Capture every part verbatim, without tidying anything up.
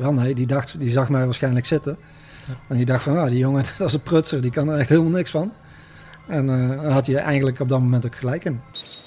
wel nee, die, dacht, die zag mij waarschijnlijk zitten. Ja. En die dacht van, ah, die jongen, dat is een prutser, die kan er echt helemaal niks van. En uh, daar had hij eigenlijk op dat moment ook gelijk in.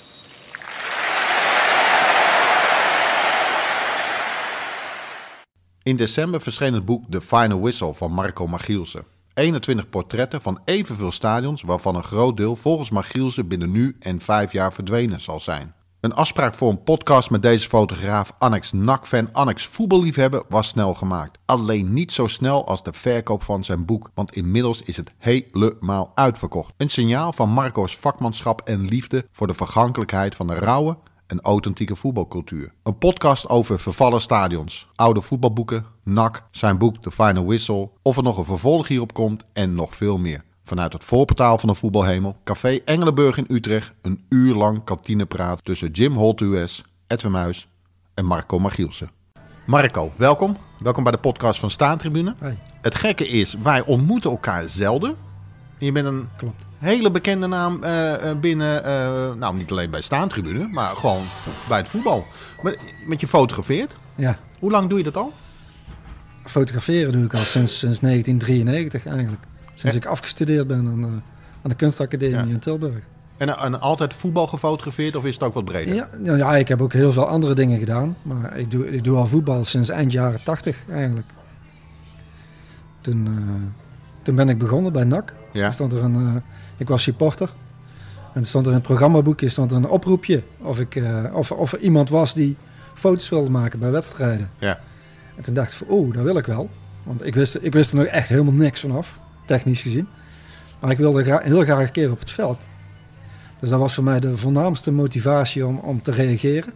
In december verscheen het boek The Final Whistle van Marco Margielsen. eenentwintig portretten van evenveel stadions, waarvan een groot deel volgens Margielsen binnen nu en vijf jaar verdwenen zal zijn. Een afspraak voor een podcast met deze fotograaf, annex N A C-fan, annex voetballiefhebber, was snel gemaakt. Alleen niet zo snel als de verkoop van zijn boek, want inmiddels is het helemaal uitverkocht. Een signaal van Marco's vakmanschap en liefde voor de vergankelijkheid van de rauwe en authentieke voetbalcultuur. Een podcast over vervallen stadions, oude voetbalboeken, N A C, zijn boek The Final Whistle, of er nog een vervolg hierop komt en nog veel meer. Vanuit het voorportaal van de voetbalhemel, Café Engelenburg in Utrecht, een uur lang kantinepraat tussen Jim Holt U S, Edwin Muis en Marco Margielsen. Marco, welkom. Welkom bij de podcast van Staantribune. Hey. Het gekke is, wij ontmoeten elkaar zelden. Je bent een Klopt. hele bekende naam uh, binnen, uh, nou niet alleen bij Staantribune, maar gewoon bij het voetbal. Met, met je fotografeert. Ja. Hoe lang doe je dat al? Fotograferen doe ik al sinds, sinds negentien drieënnegentig eigenlijk. Sinds ik afgestudeerd ben aan, uh, aan de kunstacademie ja. in Tilburg. En, en altijd voetbal gefotografeerd of is het ook wat breder? Ja, ja, ik heb ook heel veel andere dingen gedaan. Maar ik doe, ik doe al voetbal sinds eind jaren tachtig eigenlijk. Toen, uh, toen ben ik begonnen bij N A C. Ja. Stond er een, uh, ik was supporter. En er stond er in het programmaboekje stond er een oproepje. Of, ik, uh, of, of er iemand was die foto's wilde maken bij wedstrijden. Ja. En toen dacht ik van, oh, dat wil ik wel. Want ik wist, ik wist er nog echt helemaal niks vanaf. Technisch gezien. Maar ik wilde gra- heel graag een keer op het veld. Dus dat was voor mij de voornaamste motivatie om, om te reageren.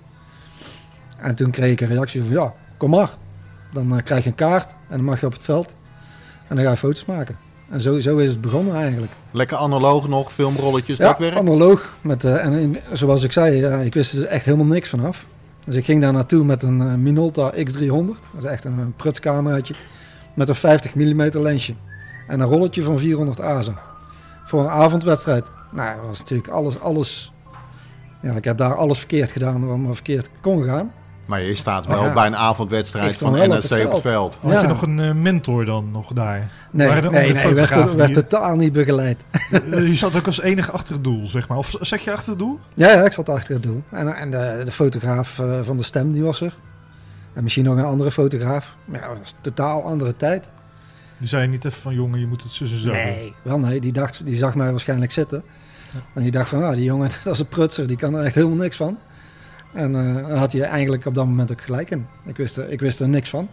En toen kreeg ik een reactie van, ja, kom maar. Dan uh, krijg je een kaart en dan mag je op het veld. En dan ga je foto's maken. En zo, zo is het begonnen eigenlijk. Lekker analoog nog, filmrolletjes, ja, dat werk? analoog. Met, uh, en in, zoals ik zei, uh, ik wist er echt helemaal niks vanaf. Dus ik ging daar naartoe met een uh, Minolta X driehonderd. Dat is echt een, een prutscameraatje. Met een vijftig millimeter lensje. En een rolletje van vierhonderd A S A. Voor een avondwedstrijd. Nou, dat was natuurlijk alles, alles... Ja, ik heb daar alles verkeerd gedaan wat maar verkeerd kon gaan. Maar je staat wel ja. bij een avondwedstrijd van N N R C R C op het veld. Had ja. je nog een uh, mentor dan nog daar? Nee, nee, nee, nee werd, to- werd totaal niet begeleid. Je zat ook als enige achter het doel, zeg maar. Of zat je achter het doel? Ja, ja ik zat achter het doel. En, en de, de fotograaf uh, van de stem, die was er. En misschien nog een andere fotograaf. Maar ja, dat was een totaal andere tijd. Die zei niet even van, jongen, je moet het zussen zo. Nee, wel nee. Die, dacht, die zag mij waarschijnlijk zitten. Ja. En die dacht van, ah, die jongen, dat is een prutser. Die kan er echt helemaal niks van. En uh, daar had hij eigenlijk op dat moment ook gelijk in. Ik wist, er, ik wist er niks van.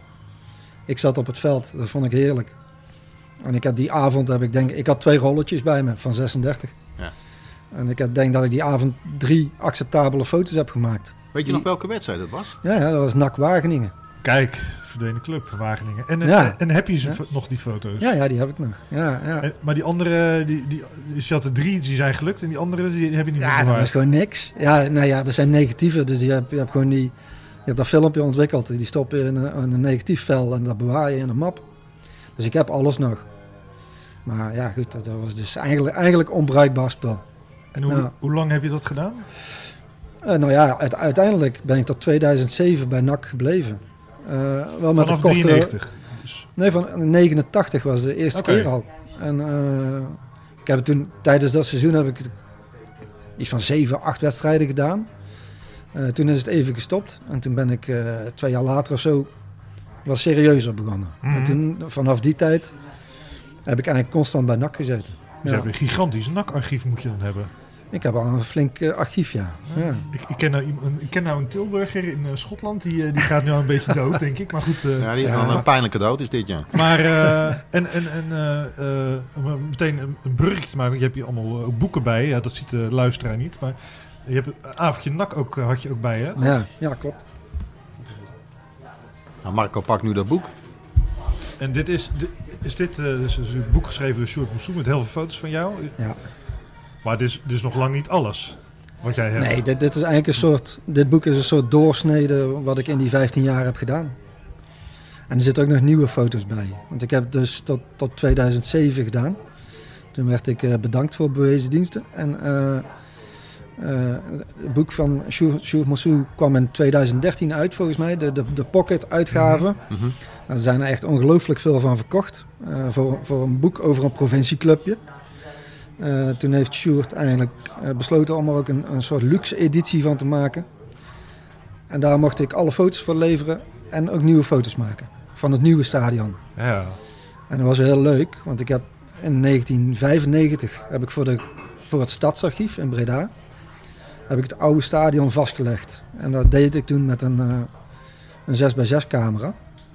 Ik zat op het veld. Dat vond ik heerlijk. En ik had die avond, heb ik denk, ik had twee rolletjes bij me van zesendertig. Ja. En ik heb, denk dat ik die avond drie acceptabele foto's heb gemaakt. Weet je die... nog welke wedstrijd dat was? Ja, ja, dat was N A C Wageningen. Kijk, verdwenen club, Wageningen. En, ja. en, en heb je ze ja. nog, die foto's? Ja, ja, die heb ik nog. Ja, ja. En, maar die andere, die, die, dus je had er drie, die zijn gelukt. En die andere, die heb je niet ja, meer bewaard. Ja, dat is gewoon niks. Ja, nou ja, er zijn negatieven. Dus je hebt, je hebt gewoon die... Je hebt dat filmpje ontwikkeld. Die stop je in een, in een negatief vel en dat bewaar je in een map. Dus ik heb alles nog. Maar ja, goed, dat was dus eigenlijk, eigenlijk onbruikbaar spel. En hoe, ja. hoe lang heb je dat gedaan? Uh, nou ja, uiteindelijk ben ik tot tweeduizend zeven bij N A C gebleven. Uh, wel met Vanaf een korte, drieënnegentig? Dus. Nee, van negenentachtig was de eerste okay. keer al. En uh, ik heb toen, tijdens dat seizoen heb ik iets van zeven, acht wedstrijden gedaan. Uh, toen is het even gestopt. En toen ben ik uh, twee jaar later of zo wat serieuzer begonnen. Mm-hmm. En toen, vanaf die tijd heb ik eigenlijk constant bij N A C gezeten. Dus ja. Een gigantisch N A C-archief moet je dan hebben. Ik heb al een flink uh, archief, ja. ja. Ik, ik, ken nou, ik ken nou een Tilburger in uh, Schotland, die, uh, die gaat nu al een beetje dood, denk ik. Maar goed. Uh, ja, die is ja. een pijnlijke dood, is dit, ja. Maar, uh, en, en, en uh, uh, meteen een, een bruggetje te maken. Je hebt hier allemaal uh, boeken bij, ja, dat ziet de luisteraar niet. Maar je hebt een avondje N A C ook, uh, had je ook bij, hè? Ja, ja klopt. Nou, Marco pakt nu dat boek. En dit is, dit, is dit uh, dus een boek geschreven door Sjoerd Moussou met heel veel foto's van jou. Ja. Maar dit is dus nog lang niet alles wat jij hebt. Nee, dit, dit is eigenlijk een soort. Dit boek is een soort doorsnede wat ik in die vijftien jaar heb gedaan. En er zitten ook nog nieuwe foto's bij. Want ik heb dus tot, tot tweeduizend zeven gedaan. Toen werd ik uh, bedankt voor bewezen diensten. En uh, uh, het boek van Sjoerd Moussou kwam in tweeduizend dertien uit volgens mij. De, de, de Pocket uitgave. Mm-hmm. Er zijn er echt ongelooflijk veel van verkocht. Uh, voor, voor een boek over een provincieclubje. Uh, toen heeft Sjoerd eigenlijk uh, besloten om er ook een, een soort luxe editie van te maken. En daar mocht ik alle foto's voor leveren en ook nieuwe foto's maken. Van het nieuwe stadion. Ja. En dat was heel leuk, want ik heb in negentien vijfennegentig heb ik voor, de, voor het Stadsarchief in Breda heb ik het oude stadion vastgelegd. En dat deed ik toen met een, uh, een zes bij zes camera.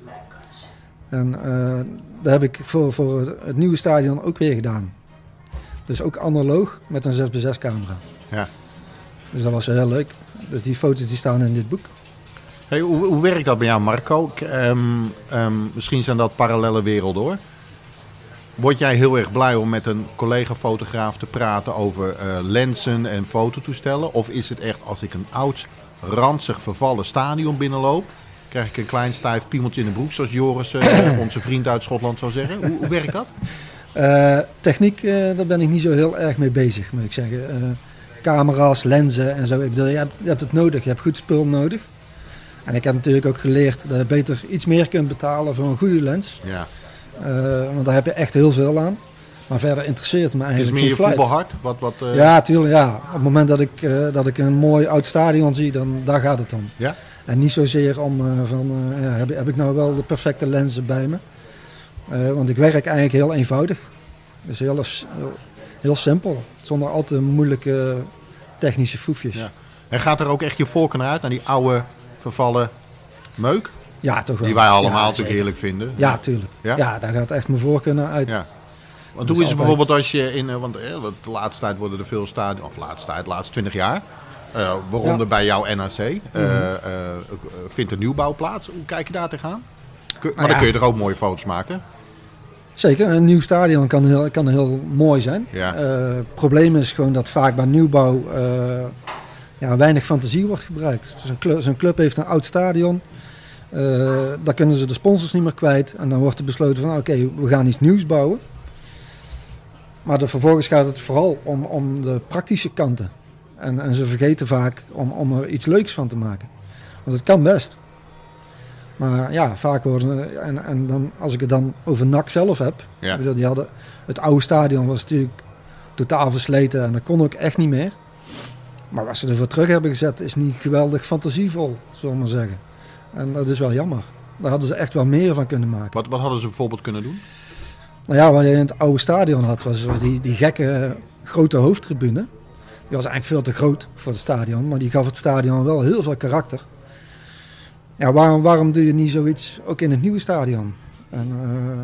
En uh, dat heb ik voor, voor het nieuwe stadion ook weer gedaan. Dus ook analoog met een zes bij zes camera. Ja. Dus dat was heel leuk. Dus die foto's die staan in dit boek. Hey, hoe, hoe werkt dat bij jou, Marco? K- um, um, misschien zijn dat parallele werelden, hoor. Word jij heel erg blij om met een collega-fotograaf te praten over uh, lenzen en fototoestellen? Of is het echt als ik een oud, ranzig, vervallen stadion binnenloop, krijg ik een klein stijf piemeltje in de broek, zoals Joris, uh, onze vriend uit Schotland, zou zeggen? Hoe, hoe werkt dat? Uh, techniek, uh, daar ben ik niet zo heel erg mee bezig, moet ik zeggen. Uh, camera's, lenzen en zo. Ik bedoel, je, hebt, je hebt het nodig, je hebt goed spul nodig. En ik heb natuurlijk ook geleerd dat je beter iets meer kunt betalen voor een goede lens. Ja. Uh, want daar heb je echt heel veel aan. Maar verder interesseert me eigenlijk is meer je geen fluit. voetbalhart? Wat, wat, uh... Ja, tuurlijk. Ja. Op het moment dat ik, uh, dat ik een mooi oud stadion zie, dan daar gaat het om. Ja? En niet zozeer om uh, van, uh, ja, heb, heb ik nou wel de perfecte lenzen bij me. Uh, want ik werk eigenlijk heel eenvoudig. Dus heel, heel, heel simpel. Zonder al te moeilijke technische foefjes. Ja. En gaat er ook echt je voorkeur naar uit, naar die oude, vervallen meuk? Ja, toch wel. Die wij allemaal ja, natuurlijk zeker. heerlijk vinden. Ja, tuurlijk. Ja? Ja, daar gaat echt mijn voorkeur naar uit. Ja. Want Dat hoe is is het altijd- bijvoorbeeld als je in, uh, want eh, de laatste tijd worden er veel stadions, of laatste tijd, de laatste twintig jaar, uh, waaronder Ja. bij jouw N A C, uh, Mhm. uh, vindt er nieuwbouw plaats. Hoe kijk je daar tegenaan? Kun, maar Nou dan ja. kun je er ook mooie foto's maken. Zeker, een nieuw stadion kan heel, kan heel mooi zijn. Ja. Uh, het probleem is gewoon dat vaak bij nieuwbouw uh, ja, weinig fantasie wordt gebruikt. Dus een club, zo'n club heeft een oud stadion. Uh, daar kunnen ze de sponsors niet meer kwijt. En dan wordt er besloten van oké, okay, we gaan iets nieuws bouwen. Maar de, vervolgens gaat het vooral om, om de praktische kanten. En, en ze vergeten vaak om, om er iets leuks van te maken. Want het kan best. Maar ja, vaak worden... En, en dan, als ik het dan over N A C zelf heb... Ja. Die hadden, het oude stadion was natuurlijk totaal versleten. En dat kon ook echt niet meer. Maar wat ze ervoor terug hebben gezet is niet geweldig fantasievol, zullen we maar zeggen. En dat is wel jammer. Daar hadden ze echt wel meer van kunnen maken. Wat, wat hadden ze bijvoorbeeld kunnen doen? Nou ja, wat je in het oude stadion had, was, was die, die gekke eh, grote hoofdtribune. Die was eigenlijk veel te groot voor het stadion, maar die gaf het stadion wel heel veel karakter. Ja, waarom, waarom doe je niet zoiets ook in het nieuwe stadion? En,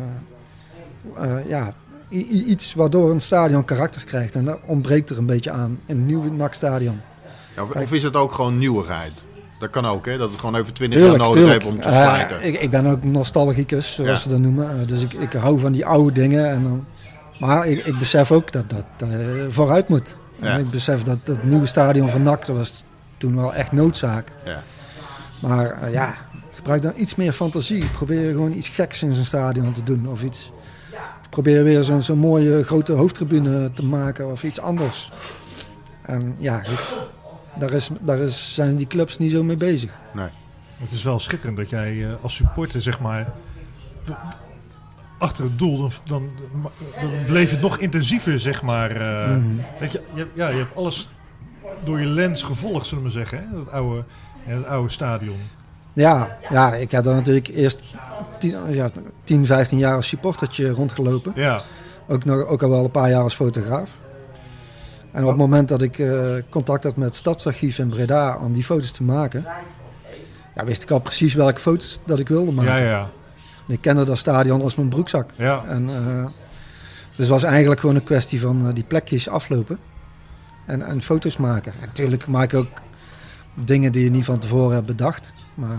uh, uh, ja, i- i- iets waardoor een stadion karakter krijgt. En dat ontbreekt er een beetje aan in het nieuwe N A C-stadion. Ja, of, of is het ook gewoon nieuwigheid? Dat kan ook, hè? Dat het gewoon even twintig Tuurlijk, jaar nodig tuurlijk. heeft om te Uh, slijten. ik, ik ben ook nostalgicus, zoals Ja. ze dat noemen. Uh, dus ik, ik hou van die oude dingen. En dan, maar ik, ik besef ook dat dat uh, vooruit moet. Ja. En ik besef dat het nieuwe stadion van N A C, dat was toen wel echt noodzaak. Ja. Maar uh, ja, gebruik dan iets meer fantasie. Probeer gewoon iets geks in zo'n stadion te doen. Of iets. Of probeer weer zo'n zo'n mooie grote hoofdtribune te maken of iets anders. En ja, goed. Daar, is, daar is, zijn die clubs niet zo mee bezig. Nee. Het is wel schitterend dat jij uh, als supporter, zeg maar, de- achter het doel, dan, dan, dan bleef het nog intensiever, zeg maar. Uh, Mhm. weet je, je, hebt- ja, je hebt alles door je lens gevolgd, zullen we maar zeggen, hè? Dat oude, ja, dat oude stadion. Ja, ja, ik heb daar natuurlijk eerst tien, ja, tien, vijftien jaar als supportertje rondgelopen. Ja, Ook, nog, ook al wel een paar jaar als fotograaf. En op het moment dat ik uh, contact had met het Stadsarchief in Breda om die foto's te maken, ja, wist ik al precies welke foto's dat ik wilde maken. ja, ja. En ik kende dat stadion als mijn broekzak. ja. En, uh, dus het was eigenlijk gewoon een kwestie van uh, die plekjes aflopen en, en foto's maken. En natuurlijk maak ik ook dingen die je niet van tevoren hebt bedacht. Maar uh,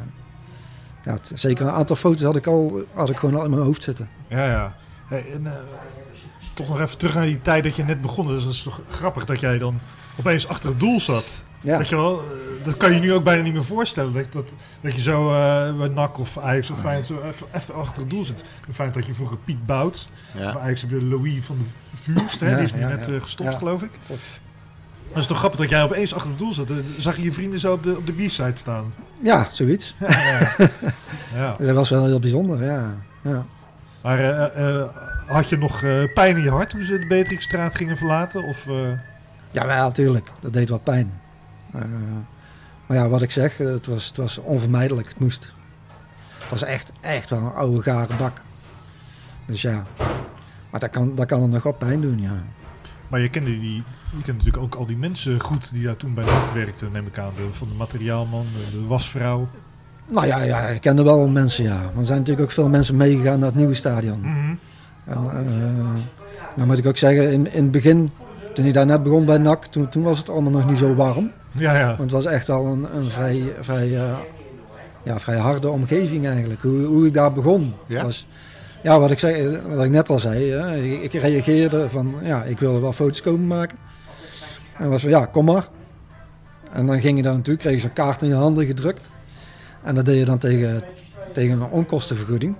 ja, het, zeker een aantal foto's had ik, al, had ik gewoon al in mijn hoofd zitten. Ja, ja. Hey, en, uh, toch nog even terug naar die tijd dat je net begon. Dus dat is toch grappig dat jij dan opeens achter het doel zat. Ja. Weet je wel, uh, dat kan je nu ook bijna niet meer voorstellen. Dat, dat, dat je zo uh, bij N A C of Ajax of Feyenoord zo even, even achter het doel zit. Het feit dat je vroeger Piet Bout, Ja. bij Ajax heb je Louis van de Vuurst, hè, Ja, die is nu ja, net ja. uh, gestopt Ja. geloof ik. Maar het is toch grappig dat jij opeens achter het doel zat. Zag je je vrienden zo op de, op de B-side staan? Ja, zoiets. Ja, ja. Ja. Dus dat was wel heel bijzonder, ja. ja. Maar uh, uh, had je nog uh, pijn in je hart toen ze de Beatrixstraat gingen verlaten? Of, uh... Ja, wel, natuurlijk. Dat deed wel pijn. Uh, maar ja, wat ik zeg, het was, het was onvermijdelijk. Het moest. Het was echt, echt wel een oude gare bak. Dus ja. Maar dat kan, dat kan er nog wel pijn doen, ja. Maar je kende, die, je kende natuurlijk ook al die mensen goed die daar toen bij N A C werkten, neem ik aan. De, van de materiaalman, de, de wasvrouw. Nou ja, ja, ik kende wel mensen, ja. Maar er zijn natuurlijk ook veel mensen meegegaan naar het nieuwe stadion. Mm-hmm. En, uh, nou moet ik ook zeggen, in, in het begin, toen ik daar net begon bij N A C, toen, toen was het allemaal nog niet zo warm. Ja, ja. Want het was echt wel een, een vrij, vrij, uh, ja, vrij harde omgeving eigenlijk. Hoe, hoe ik daar begon. Ja? Was, ja, wat ik, zei, wat ik net al zei. Hè, ik, ik reageerde van, ja, ik wilde wel foto's komen maken. En was van, ja, kom maar. En dan ging je daar naartoe, kreeg je zo'n kaart in je handen gedrukt. En dat deed je dan tegen, tegen een onkostenvergoeding.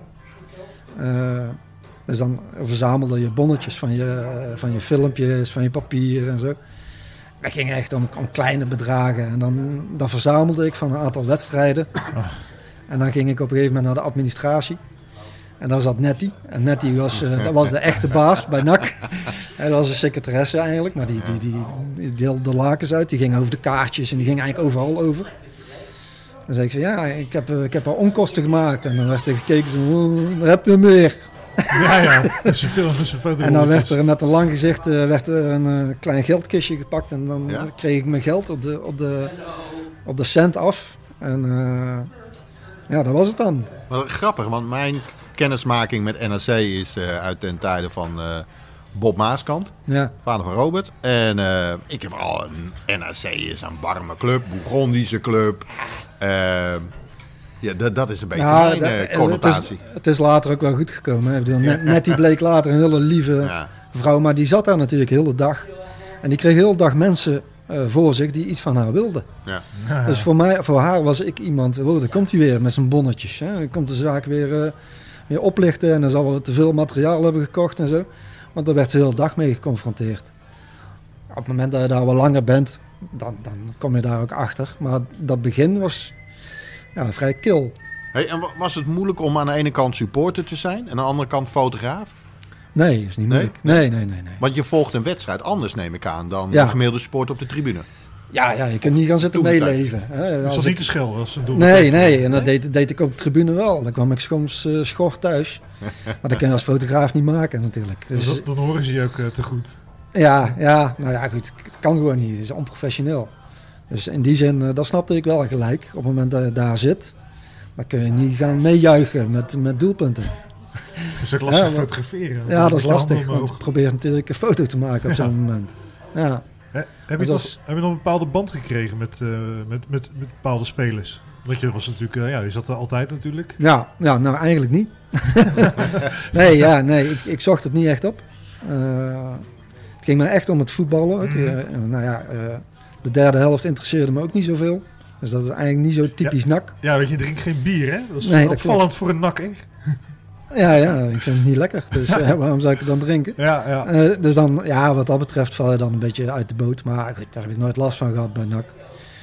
Uh, dus dan verzamelde je bonnetjes van je, van je filmpjes, van je papier en zo. Dat ging echt om, om kleine bedragen. En dan, dan verzamelde ik van een aantal wedstrijden. Oh. En dan ging ik op een gegeven moment naar de administratie. En daar zat Nettie. En Nettie was, uh, dat was de echte baas bij N A C. En dat was een secretaresse eigenlijk. Maar die, die, die, die deelde de lakens uit. Die ging over de kaartjes en die ging eigenlijk overal over. Dan zei ik van ja, ik heb, ik heb al onkosten gemaakt. En dan werd er gekeken van, oh, daar heb je meer. Ja, ja. Dus film, dus foto en dan werd er met een lang gezicht uh, werd er een uh, klein geldkistje gepakt. En dan ja. kreeg ik mijn geld op de, op de, op de cent af. En uh, ja, dat was het dan. Wel grappig, want mijn kennismaking met N A C is uh, uit ten tijde van uh, Bob Maaskant, ja. vader van Robert. En uh, ik heb al een N A C is een warme club, Bourgondische club. Uh, ja, dat, dat is een beetje ja, mijn uh, connotatie. Het is, het is later ook wel goed gekomen. Hè? Net, net die bleek later een hele lieve ja. vrouw, maar die zat daar natuurlijk de hele dag. En die kreeg de hele dag mensen uh, voor zich die iets van haar wilden. Ja. Ja. Dus voor, mij, voor haar was ik iemand, oh, daar komt hij weer met zijn bonnetjes. Hè? Dan komt de zaak weer, uh, weer oplichten en dan zal we te veel materiaal hebben gekocht en zo. Want daar werd ze de hele dag mee geconfronteerd. Op het moment dat je daar wat langer bent, dan, dan kom je daar ook achter. Maar dat begin was ja, vrij kil. Hey, en was het moeilijk om aan de ene kant supporter te zijn en aan de andere kant fotograaf? Nee, dat is niet moeilijk. Nee? Nee, nee, nee, nee. Want je volgt een wedstrijd anders, neem ik aan, dan ja. een gemiddelde supporter op de tribune. Ja, ja, je kunt niet gaan zitten meeleven. Hè. Dat is niet te schelden als ze doen. Nee, nee, en dat deed, deed ik op de tribune wel. Dan kwam ik soms uh, schor thuis. Maar dat kun je als fotograaf niet maken natuurlijk. Dus, dan, dan horen ze je ook uh, te goed. Ja, ja, nou ja, goed. Het kan gewoon niet. Het is onprofessioneel. Dus in die zin, uh, dat snapte ik wel gelijk. Op het moment dat je daar zit, dan kun je niet gaan meejuichen met, met doelpunten. Dat is ook lastig ja, fotograferen. Ja, dat is lastig. Want ik probeer natuurlijk een foto te maken op zo'n ja. moment. Ja. He, heb, je nog, heb je nog een bepaalde band gekregen met, uh, met, met, met bepaalde spelers? Want je was natuurlijk, uh, ja, je zat er altijd natuurlijk. Ja, ja nou eigenlijk niet. nee, ja, nee, ik, ik zocht het niet echt op. Uh, het ging me echt om het voetballen ook. Mm. Uh, nou ja, uh, de derde helft interesseerde me ook niet zoveel. Dus dat is eigenlijk niet zo typisch ja, N A C. Ja, weet je, je drinkt geen bier, hè? Dat is nee, opvallend voor een N A C, hè? Ja, ja, ik vind het niet lekker. Dus uh, waarom zou ik het dan drinken? Ja, ja. Uh, dus dan, ja, wat dat betreft val je dan een beetje uit de boot. Maar goed, daar heb ik nooit last van gehad bij N A C.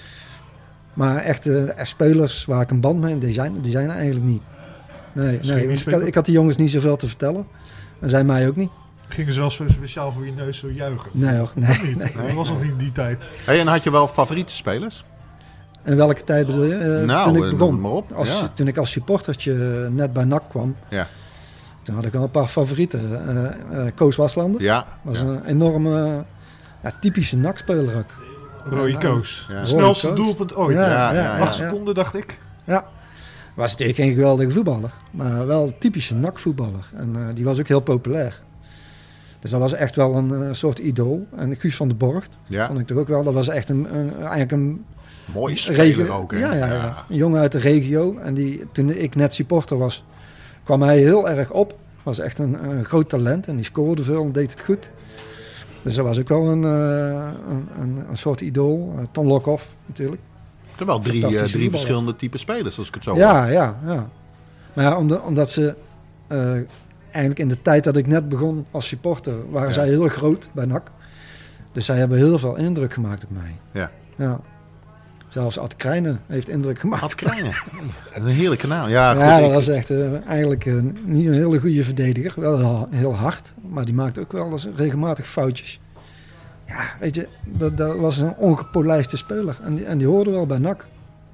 Maar echt uh, spelers waar ik een band mee, die zijn, die zijn er eigenlijk niet. Nee, nee ik, had, ik had die jongens niet zoveel te vertellen. En zij mij ook niet. Gingen ze wel speciaal voor je neus zo juichen? Nee hoor, nee. nee, nee. Dat was nog niet in die tijd. Hey, en had je wel favoriete spelers? En welke tijd bedoel je? Uh, nou, toen ik begon. Maar op. Als, ja. Toen ik als supportertje net bij N A C kwam. Ja. Toen had ik wel een paar favorieten. Uh, uh, Koos Waslander. Ja. Was ja. een enorme, ja, typische N A C-speler ook. Rode ja, Koos. Ja. Snelste Koos. Doelpunt ooit. Ja, ja, ja, ja, Acht ja. seconden, dacht ik. Ja. Was natuurlijk geen geweldige voetballer. Maar wel typische N A C-voetballer. En uh, die was ook heel populair. Dus dat was echt wel een uh, soort idool. En Guus van der Borgt ja. vond ik toch ook wel. Dat was echt een, een, eigenlijk een... Mooi speler regio, ook, hè? Ja, ja, ja, ja. Een jongen uit de regio. En die, toen ik net supporter was, kwam hij heel erg op. Was echt een, een groot talent. En die scoorde veel en deed het goed. Dus dat was ook wel een, uh, een, een, een soort idool. Uh, Ton Lokhoff natuurlijk. Er zijn wel drie, uh, drie verschillende type spelers, als ik het zo Ja, hoor. ja, ja. Maar ja, omdat, omdat ze... Uh, eigenlijk in de tijd dat ik net begon als supporter, waren ja. zij heel groot bij N A C. Dus zij hebben heel veel indruk gemaakt op mij. Ja. Ja. Zelfs Ad Krijnen heeft indruk gemaakt. Ad Krijnen. Een heerlijke naam. Ja, goed, ja, dat ik- was echt uh, eigenlijk uh, niet een hele goede verdediger. Wel heel, heel hard, maar die maakte ook wel eens regelmatig foutjes. Ja, weet je, dat, dat was een ongepolijste speler. En die, en die hoorde wel bij N A C.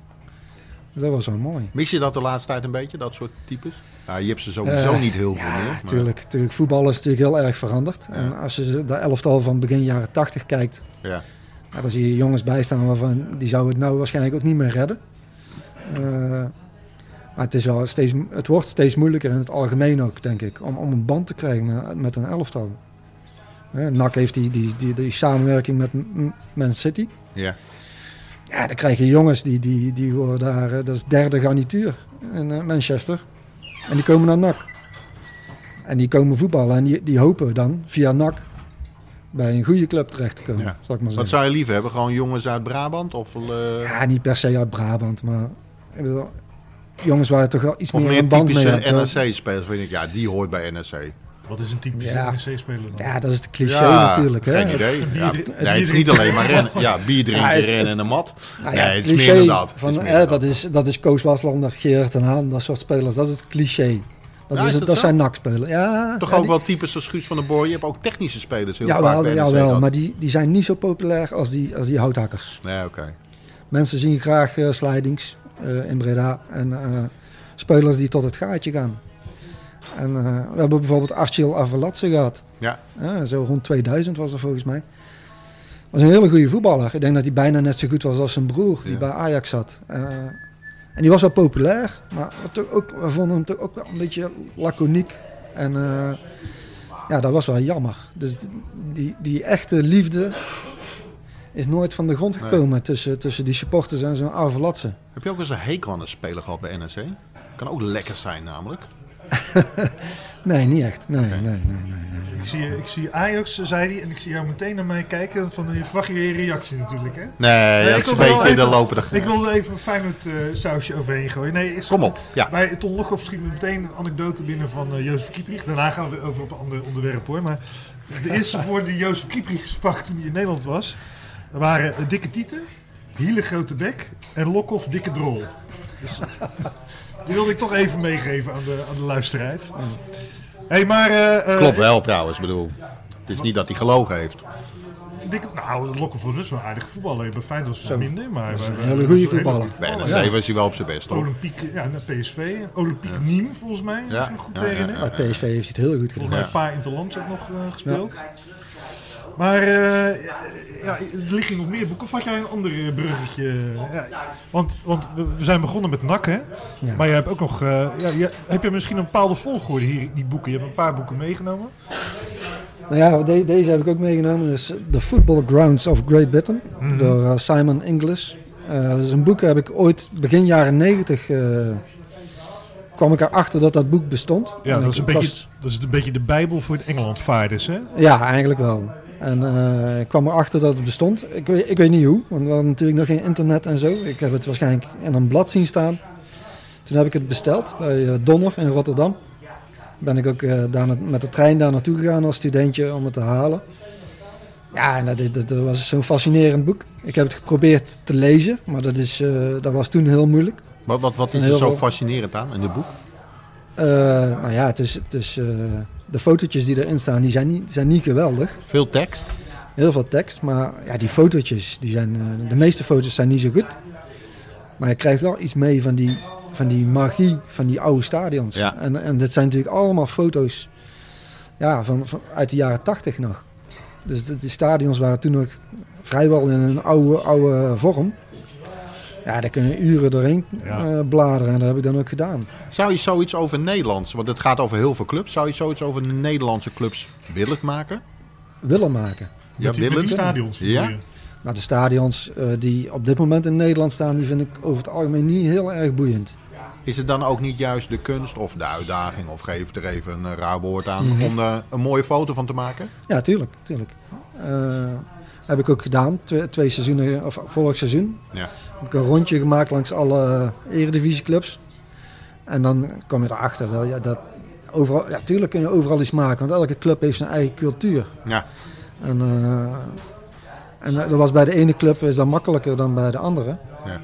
Dus dat was wel mooi. Mis je dat de laatste tijd een beetje, dat soort types? Ja, je hebt ze sowieso Uh, niet heel veel ja, meer. maar- tuurlijk, tuurlijk. Voetbal is natuurlijk heel erg veranderd. Ja. En als je de elftal van begin jaren tachtig kijkt, Ja. ja, dan zie je jongens bijstaan waarvan die zou het nou waarschijnlijk ook niet meer redden. Uh, maar het, is wel steeds, het wordt steeds moeilijker in het algemeen ook, denk ik, om, om een band te krijgen met, met een elftal. Uh, N A C heeft die, die, die, die samenwerking met Man City. Ja. Ja, dan krijg je jongens die, die, die worden daar, uh, dat is derde garnituur in uh, Manchester. En die komen naar N A C. En die komen voetballen en die, die hopen dan via N A C bij een goede club terecht te komen, Ja. zal ik maar Wat zeggen. zou je liever hebben? Gewoon jongens uit Brabant? Of, uh, Ja, niet per se uit Brabant, maar ik bedoel, jongens waar je toch wel iets of meer meer een band mee hebt. typische hè. N R C-speler? Vind ik, ja, die hoort bij N R C. Wat is een typische Ja. N R C-speler dan? Ja, dat is het cliché Ja, natuurlijk. Hè. geen idee. Een bier Ja, drinken- nee, het is niet alleen maar rennen. Ja, bier drinken, Ja, het- rennen en een mat. Nou Nee, ja, het is meer cliché inderdaad. Het Van, is meer hè, inderdaad. dat, is, dat is Koos Waslander, Gerard ten Haan, dat soort spelers. Dat is het cliché. Dat, Ja, is is het, dat dat zo? zijn N A C-spelers. Ja, Toch ja, ook die- wel types zoals Guus van der Boor. Je hebt ook technische spelers heel vaak Jawel, bij N R C. jawel dat- maar die, die zijn niet zo populair als die, als die houthakkers. Nee, oké. Mensen zien graag uh, slidings uh, in Breda en uh, spelers die tot het gaatje gaan. En uh, we hebben bijvoorbeeld Archil Avalatse gehad. Ja. Ja, zo rond tweeduizend was er volgens mij. Was een hele goede voetballer. Ik denk dat hij bijna net zo goed was als zijn broer die Ja. bij Ajax zat. Uh, en die was wel populair, maar toch ook, we vonden hem toch ook wel een beetje laconiek. En uh, ja, dat was wel jammer. Dus die, die echte liefde is nooit van de grond gekomen nee. tussen, tussen die supporters en zo'n Avalatse. Heb je ook eens een hekel aan een speler gehad bij N R C? Kan ook lekker zijn namelijk. Nee, niet echt. Nee, Okay. nee, nee, nee, nee. Ik zie, ik zie Ajax, zei hij, en ik zie jou meteen naar mij kijken. Van, je verwacht je je reactie natuurlijk, hè? Nee, Nee, dat ik is een wil wel beetje even- de lopende... Ik wilde even een Feyenoord uh, sausje overheen gooien. Nee, is- Kom op, ja. Bij Ton Lokhoff schiet me meteen een anekdote binnen van uh, Jozef Kieprich. Daarna gaan we over op een ander onderwerp, hoor. Maar de eerste woorden die Jozef Kieprich sprak toen hij in Nederland was, waren uh, dikke tieten, hiele grote bek en Lokhoff dikke drol. Dus, die wilde ik toch even meegeven aan de, aan de luisteraars. Hey, maar, uh, uh, Klopt wel trouwens, ik bedoel. Het is niet dat hij gelogen heeft. Dikke, nou, Lokhoff was dus wel een aardige voetballer. Bij Feyenoord was het minder, maar... Dat is een wij- hele wij- goede was een hele voetballer. goede Bij N R C voetballer, ja. was hij wel op zijn best, hoor. Olympique, ja, naar P S V. Olympique Nîmes, volgens mij. Ja, Als ik me goed ja, ja, herinner. ja. Bij P S V heeft hij het heel goed Volgens gedaan. mij Ja. een paar interlands ook nog uh, gespeeld. Maar uh, ja, er liggen nog meer boeken. Of had jij een ander uh, bruggetje? Ja, want, want we we zijn begonnen met N A C, hè? Ja. Maar je hebt ook nog... Uh, ja, je, heb je misschien een bepaalde volgorde hier, die boeken? Je hebt een paar boeken meegenomen. Nou ja, de- deze heb ik ook meegenomen. Dat is The Football Grounds of Great Britain Mhm. door uh, Simon Inglis. Uh, dat is een boek, heb ik ooit begin jaren negentig uh, kwam ik erachter dat dat boek bestond. Ja, En dat ik is, een beetje, was- dat is een beetje de Bijbel voor de Engelandvaarders, hè? Ja, eigenlijk wel. En uh, ik kwam erachter dat het bestond. Ik weet, ik weet niet hoe, want we hadden natuurlijk nog geen internet en zo. Ik heb het waarschijnlijk in een blad zien staan. Toen heb ik het besteld bij uh, Donner in Rotterdam. Ben ik ook uh, daar na- met de trein daar naartoe gegaan als studentje om het te halen. Ja, en dat, dat, dat was zo'n fascinerend boek. Ik heb het geprobeerd te lezen, maar dat, is, uh, dat was toen heel moeilijk. Wat, wat, wat zijn is er heel zo veel- fascinerend aan in dit boek? Uh, nou ja, het is, het is, uh, de fotootjes die erin staan, die zijn niet, die zijn niet geweldig. Veel tekst. Heel veel tekst, maar ja, die fotootjes, die zijn, uh, de meeste foto's zijn niet zo goed. Maar je krijgt wel iets mee van die, van die magie van die oude stadions. Ja. En, en dit zijn natuurlijk allemaal foto's ja, van, van, uit de jaren tachtig nog. Dus de, die stadions waren toen nog vrijwel in een oude, oude vorm. Ja, daar kun je uren doorheen Ja. uh, bladeren en dat heb ik dan ook gedaan. Zou je zoiets over Nederlands, want het gaat over heel veel clubs. Zou je zoiets over Nederlandse clubs willen maken? Willen maken. Ja, Met die, met die willen? stadions. bedoel Ja? je? Nou, de stadions uh, die op dit moment in Nederland staan, die vind ik over het algemeen niet heel erg boeiend. Is het dan ook niet juist de kunst of de uitdaging, of geef er even een uh, raar woord aan, Mhm. om er een mooie foto van te maken? Ja, tuurlijk. tuurlijk. Uh, heb ik ook gedaan, twee, twee seizoenen, of vorig seizoen. Ja. Heb ik een rondje gemaakt langs alle uh, eredivisieclubs. En dan kom je erachter dat, ja, dat overal, ja, tuurlijk kun je overal iets maken, want elke club heeft zijn eigen cultuur. Ja. En uh, En uh, dat was bij de ene club is dat makkelijker dan bij de andere. Ja.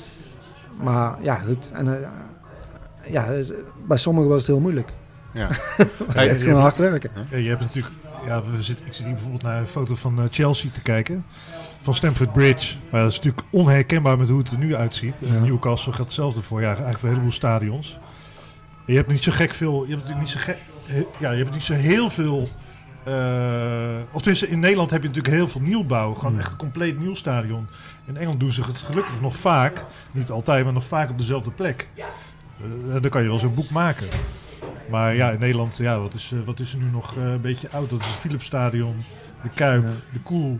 Maar ja, goed. En, uh, ja, bij sommigen was het heel moeilijk. Ja. Hey, echt gewoon hard werken. Ja, je hebt natuurlijk, ja, we zitten, ik zit hier bijvoorbeeld naar een foto van uh, Chelsea te kijken. Van Stamford Bridge. Maar dat is natuurlijk onherkenbaar met hoe het er nu uitziet. Ja. Newcastle gaat hetzelfde voor. Ja, eigenlijk voor een heleboel stadions. En je hebt niet zo gek veel. Je hebt natuurlijk niet zo gek. Ja, je hebt niet zo heel veel. Uh, of tenminste, in Nederland heb je natuurlijk heel veel nieuwbouw. Gewoon mm. echt een compleet nieuw stadion. In Engeland doen ze het gelukkig nog vaak. Niet altijd, maar nog vaak op dezelfde plek. Uh, dan kan je wel zo'n boek maken. Maar ja, in Nederland, ja, wat is, uh, wat is er nu nog uh, een beetje oud? Dat is het Philipsstadion, de Kuip, ja. de Koel.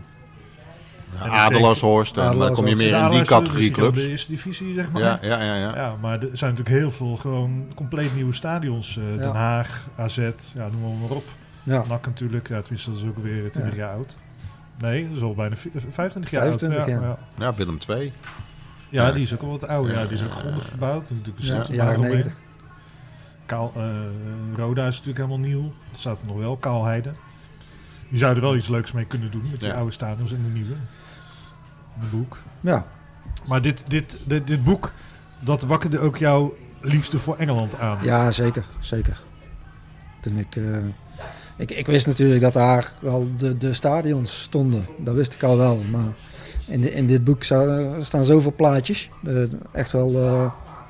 Ja, Adelaarshorst, en dan kom je meer in die categorie clubs. De eerste divisie, zeg maar. Ja, ja, ja, ja. ja, maar er zijn natuurlijk heel veel gewoon compleet nieuwe stadions. Uh, Den ja. Haag, A Z, ja, noem maar, maar op. Ja. N A C natuurlijk, ja, tenminste dat is ook weer twintig ja. jaar oud. Nee, dat is al bijna vijfentwintig jaar vijfentwintig oud. Ja, jaar. Ja. ja, Willem twee. Ja, die is ook al wat ouder. Ja, die is ook grondig verbouwd. Natuurlijk een ja, jaren negentig. Kaal, uh, Roda is natuurlijk helemaal nieuw. Dat staat er nog wel, Kaalheide. Je zou er wel iets leuks mee kunnen doen met die ja. oude stadions en de nieuwe. Een boek. Ja. Maar dit, dit, dit, dit boek, dat wakkerde ook jouw liefde voor Engeland aan. Ja, zeker. Zeker. Toen ik, uh, ik... Ik wist natuurlijk dat daar wel de, de stadions stonden. Dat wist ik al wel. Maar in, de, in dit boek staan zoveel plaatjes. De, echt wel... Uh,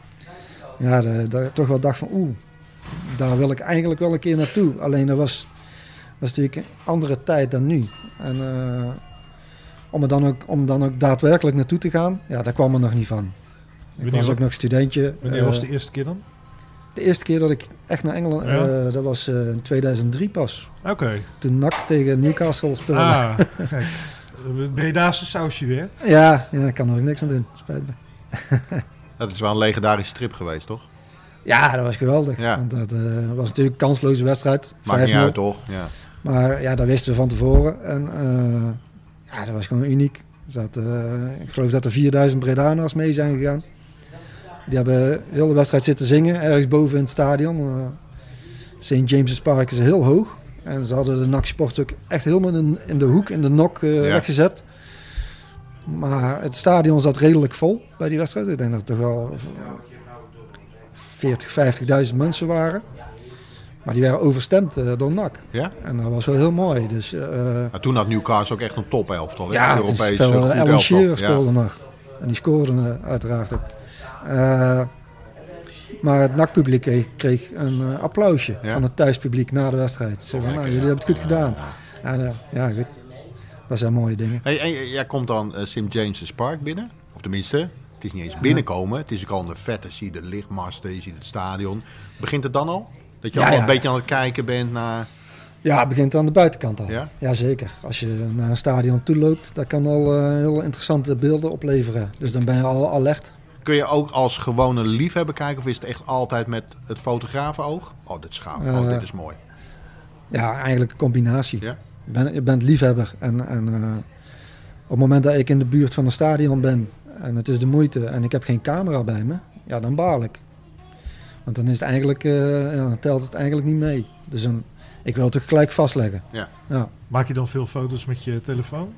ja, de, de, toch wel dacht van... Oeh, daar wil ik eigenlijk wel een keer naartoe. Alleen dat was, was natuurlijk een andere tijd dan nu. En... Uh, Om er dan ook, om dan ook daadwerkelijk naartoe te gaan, ja, daar kwam er nog niet van. Ik wanneer was ook nog studentje. Wanneer uh, was de eerste keer dan? De eerste keer dat ik echt naar Engeland, ja. uh, dat was uh, in tweeduizend drie pas. Oké. Okay. Toen N A C tegen Newcastle speelde. Ah, kijk. Bredaanse sausje weer. Ja, ja, ik kan er ook niks aan doen. Spijt me. Dat is wel een legendarische strip geweest, toch? Ja, dat was geweldig. Ja. Want dat uh, was natuurlijk een kansloze wedstrijd. Maakt niet uit, toch? Ja. Maar ja, dat wisten we van tevoren. En uh, ja, dat was gewoon uniek. Zat, uh, ik geloof dat er vierduizend Bredaners mee zijn gegaan. Die hebben de hele wedstrijd zitten zingen, ergens boven in het stadion. Uh, Saint James's Park is heel hoog. En ze hadden de N A C supporters ook echt helemaal in, in de hoek, in de nok uh, ja. weggezet. Maar het stadion zat redelijk vol bij die wedstrijd. Ik denk dat er toch wel veertig, vijftigduizend mensen waren. Maar die werden overstemd uh, door N A C. Ja? En dat was wel heel mooi. Dus, uh, maar toen had Newcastle ook echt een top elftal. Ja, Europees uh, Alan Shearer speelde ja. nog. En die scoorde uh, uiteraard ook. Uh, maar het N A C-publiek kreeg, kreeg een uh, applausje ja? van het thuispubliek na de wedstrijd. Zo van, nou, jullie hebben het goed gedaan. Ja, en, uh, ja goed. Dat zijn mooie dingen. Hey, en jij komt dan uh, Saint James's Park binnen. Of tenminste, het is niet eens binnenkomen. Het is ook al een vette. Zie je de lichtmasten, je ziet het stadion. Begint het dan al? Dat je ja, al ja. een beetje aan het kijken bent naar... Ja, het begint aan de buitenkant al. Ja? Jazeker. Als je naar een stadion toe loopt, dat kan al uh, heel interessante beelden opleveren. Dus dan ben je al alert. Kun je ook als gewone liefhebber kijken of is het echt altijd met het fotografenoog? Oh, dit is gaaf. Uh, oh, dit is mooi. Ja, eigenlijk een combinatie. Ja? Je, bent, je bent liefhebber. En, en uh, op het moment dat ik in de buurt van een stadion ben en het is de moeite en ik heb geen camera bij me, ja, dan baal ik. Want dan is het eigenlijk, uh, ja, dan telt het eigenlijk niet mee. Dus een, ik wil het ook gelijk vastleggen. Ja. Ja. Maak je dan veel foto's met je telefoon?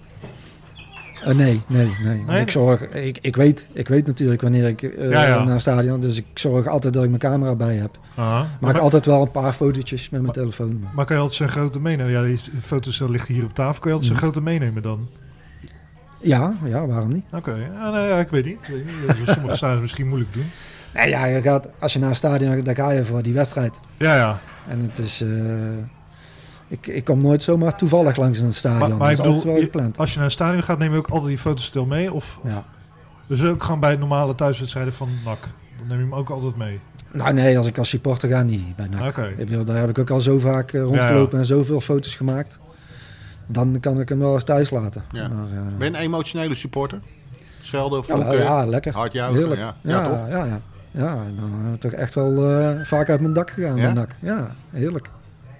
Uh, nee, nee, nee. nee? Ik, zorg, ik, ik, weet, ik weet natuurlijk wanneer ik uh, ja, ja. naar een stadion... Dus ik zorg altijd dat ik mijn camera bij heb. Aha. Maak maar, altijd wel een paar fotootjes met mijn maar, telefoon. Maar kan je altijd zo'n grote meenemen? Ja, die foto's liggen hier op tafel. Kan je altijd zo'n grote meenemen dan? Ja, ja, waarom niet? Oké, okay. ja, nou, ja, ik weet niet. Ik weet niet. Sommige stadions misschien moeilijk doen. Nee, ja, je gaat, als je naar een stadion gaat, dan ga je voor die wedstrijd. Ja, ja. En het is... Uh, ik, ik kom nooit zomaar toevallig langs een stadion. Maar, maar dat is bedoel, altijd wel gepland. Als je naar een stadion gaat, neem je ook altijd die fotostel mee? Of, ja. Dus ook gewoon bij normale thuiswedstrijden van N A C? Dan neem je hem ook altijd mee? Nou nee, als ik als supporter ga, niet bij N A C. Okay. Ik bedoel, daar heb ik ook al zo vaak uh, rondgelopen ja, ja. en zoveel foto's gemaakt. Dan kan ik hem wel eens thuis laten. Ja. Maar, uh, ben je een emotionele supporter? Schelden of ja, nou, ja, lekker. Hard juichen? Ja, ja, ja, toch? Ja, ja. Ja, ik ben uh, toch echt wel uh, vaak uit mijn dak gegaan ja? bij N A C. Ja, heerlijk.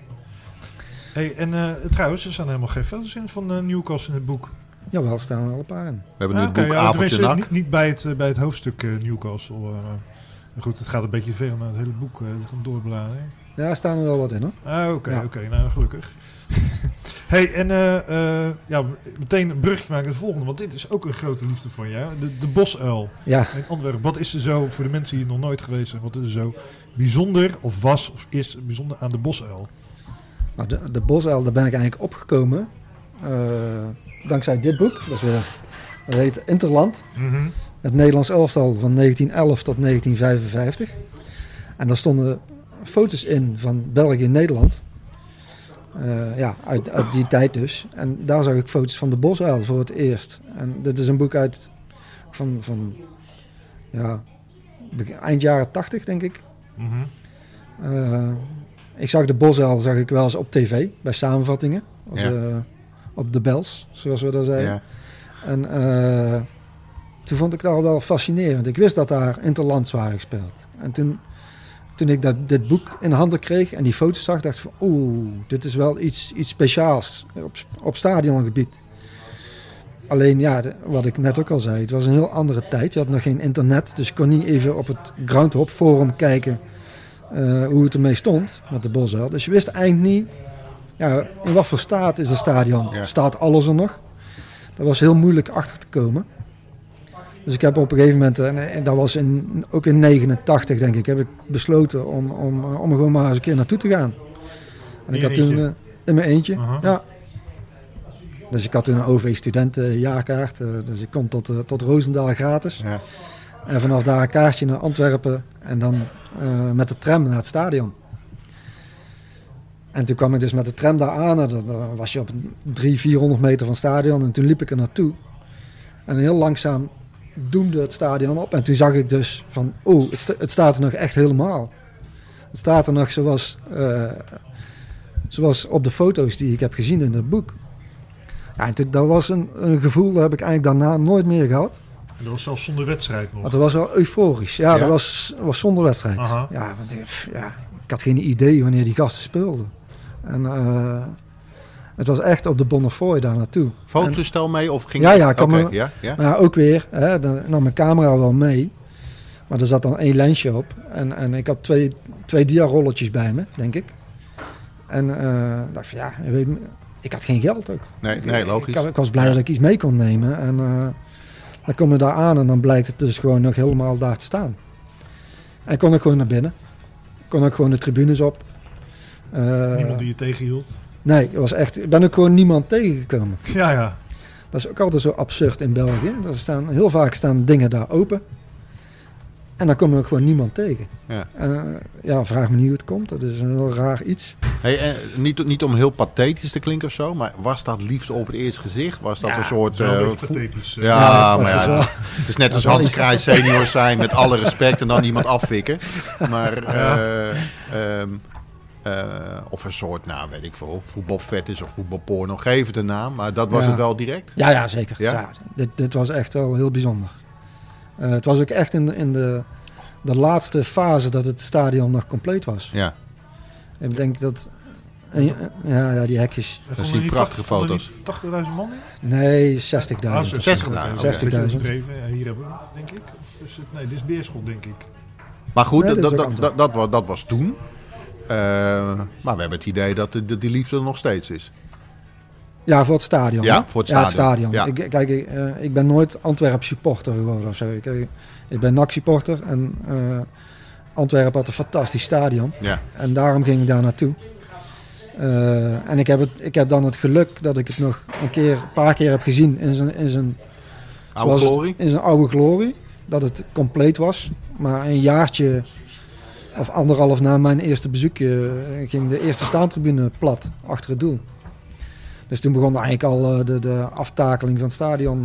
Hey, en uh, trouwens, er staan helemaal geen foto's in van uh, Newcastle in het boek. Jawel, er staan er al een paar in. We hebben nu ah, het okay, boek ja, Avondje N A C. Niet, niet bij, het, uh, bij het hoofdstuk uh, Newcastle. Uh, goed, het gaat een beetje ver naar het hele boek uh, doorbladeren. Ja, er staan er wel wat in hoor. Ah, oké, okay, ja. oké. Okay, nou, gelukkig. Hey, en uh, uh, ja, meteen een brugje maken naar het volgende, want dit is ook een grote liefde van jou. De, de bosuil Ja. in Antwerpen. Wat is er zo, voor de mensen die nog nooit geweest zijn, wat is er zo bijzonder, of was, of is bijzonder aan de bosuil? Nou, de, de bosuil, daar ben ik eigenlijk opgekomen. Uh, dankzij dit boek. Dat, is weer, dat heet Interland. Mm-hmm. Het Nederlands elftal van negentien elf tot negentien vijfenvijftig. En daar stonden foto's in van België en Nederland. Uh, ja, uit, uit die tijd dus. En daar zag ik foto's van de bosuil voor het eerst. En dit is een boek uit van, van ja, eind jaren tachtig, denk ik. Mm-hmm. Uh, ik zag de bosuil zag ik wel eens op tv, bij samenvattingen. Op, Ja. de, op de Bels, zoals we dat zeiden. Ja. En uh, toen vond ik dat al wel fascinerend. Ik wist dat daar interlands waren gespeeld. En toen, toen ik dat, dit boek in handen kreeg en die foto's zag, dacht ik van oeh, dit is wel iets, iets speciaals op, op stadiongebied. Alleen ja, de, wat ik net ook al zei, het was een heel andere tijd. Je had nog geen internet, dus ik kon niet even op het Groundhop Forum kijken uh, hoe het ermee stond met de bosuil. Dus je wist eigenlijk niet, ja, in wat voor staat is het stadion? Ja. Staat alles er nog? Dat was heel moeilijk achter te komen. Dus ik heb op een gegeven moment, en dat was in, ook in negenentachtig denk ik, heb ik besloten om, om, om er gewoon maar eens een keer naartoe te gaan. En In ik had je toen eentje? uh, in mijn eentje, Aha. ja. Dus ik had toen een O V-studentenjaarkaart, uh, dus ik kon tot, uh, tot Roosendaal gratis. Ja. En vanaf daar een kaartje naar Antwerpen en dan uh, met de tram naar het stadion. En toen kwam ik dus met de tram daar aan. En dan, dan was je op driehonderd, vierhonderd meter van het stadion. En toen liep ik er naartoe. En heel langzaam doemde het stadion op. En toen zag ik dus van, oh, het, sta, het staat er nog echt helemaal. Het staat er nog zoals, uh, zoals op de foto's die ik heb gezien in het boek. Ja, en toen, dat was een, een gevoel, dat heb ik eigenlijk daarna nooit meer gehad. En dat was zelfs zonder wedstrijd nog. Want het was wel euforisch. Ja, Ja? dat was, was zonder wedstrijd. Aha. Ja, want ik, pff, ja, ik had geen idee wanneer die gasten speelden. En uh, het was echt op de Bonnefoy daar naartoe. Fotostel mee of ging Ja, ja, ik had Oké, me- ja, ja. Maar ja, ook weer, hè, dan nam mijn camera wel mee. Maar er zat dan één lensje op. En, en ik had twee, twee diarolletjes bij me, denk ik. En uh, dacht van ja, je weet, ik had geen geld ook. Nee, nee, logisch. Ik, ik was blij dat ik iets mee kon nemen. En uh, dan kom je daar aan en dan blijkt het dus gewoon nog helemaal daar te staan. En kon ik gewoon naar binnen. Kon ik gewoon de tribunes op. Uh, Niemand die je tegenhield. Nee, het was echt, ik ben ook gewoon niemand tegengekomen. Ja, ja. Dat is ook altijd zo absurd in België. Er staan, heel vaak staan dingen daar open. En dan kom je ook gewoon niemand tegen. Ja. Uh, ja, vraag me niet hoe het komt. Dat is een heel raar iets. Hey, eh, niet, niet om heel pathetisch te klinken of zo, maar was dat liefde op het eerste gezicht? Was dat Ja, een soort... Zo een eh, beetje vo- pathetisch. eh. Ja, Ja, maar maar het ja, is wel- het is net als wel Hans iets- Kraai senior zijn, met alle respect, en dan iemand afwikken. Maar, eh, ehm, eh, of een soort, nou weet ik veel, voetbalfetish of voetbalporno, geef het een naam, maar dat was Ja. het wel direct. Ja, ja zeker. Ja? Ja, dit, dit was echt wel heel bijzonder. Uh, het was ook echt in, de- in de, de laatste fase dat het stadion nog compleet was. Ja, Ik denk dat... en ja, ja, ja, die hekjes. Er zie konden je die prachtige tach- konden foto's. die tachtigduizend man in? Nee, zestigduizend. Ah, zestigduizend, oké. zestigduizend. Beetje overdreven. Ja, hier hebben we, denk ik. Of is het, nee, dit is Beerschot, denk ik. maar goed, Nee, dat, dat is dat, ook dat, dat, was, dat was toen. Uh, maar we hebben het idee dat de, de, die liefde er nog steeds is. Ja, voor het stadion. Ja, hè? voor het Ja, het stadion. stadion. Ja. Ik, kijk, ik, uh, ik ben nooit Antwerp supporter geworden of zo. Ik, ik ben N A C supporter en uh, Antwerpen had een fantastisch stadion. Ja, En daarom ging ik daar naartoe. Uh, en ik heb, het, ik heb dan het geluk dat ik het nog een keer, een paar keer heb gezien in zijn, in zijn, oude zoals het- glorie. in zijn oude glorie. Dat het compleet was. Maar een jaartje of anderhalf na mijn eerste bezoekje uh, ging de eerste staantribune plat achter het doel. Dus toen begon eigenlijk al uh, de, de aftakeling van het stadion.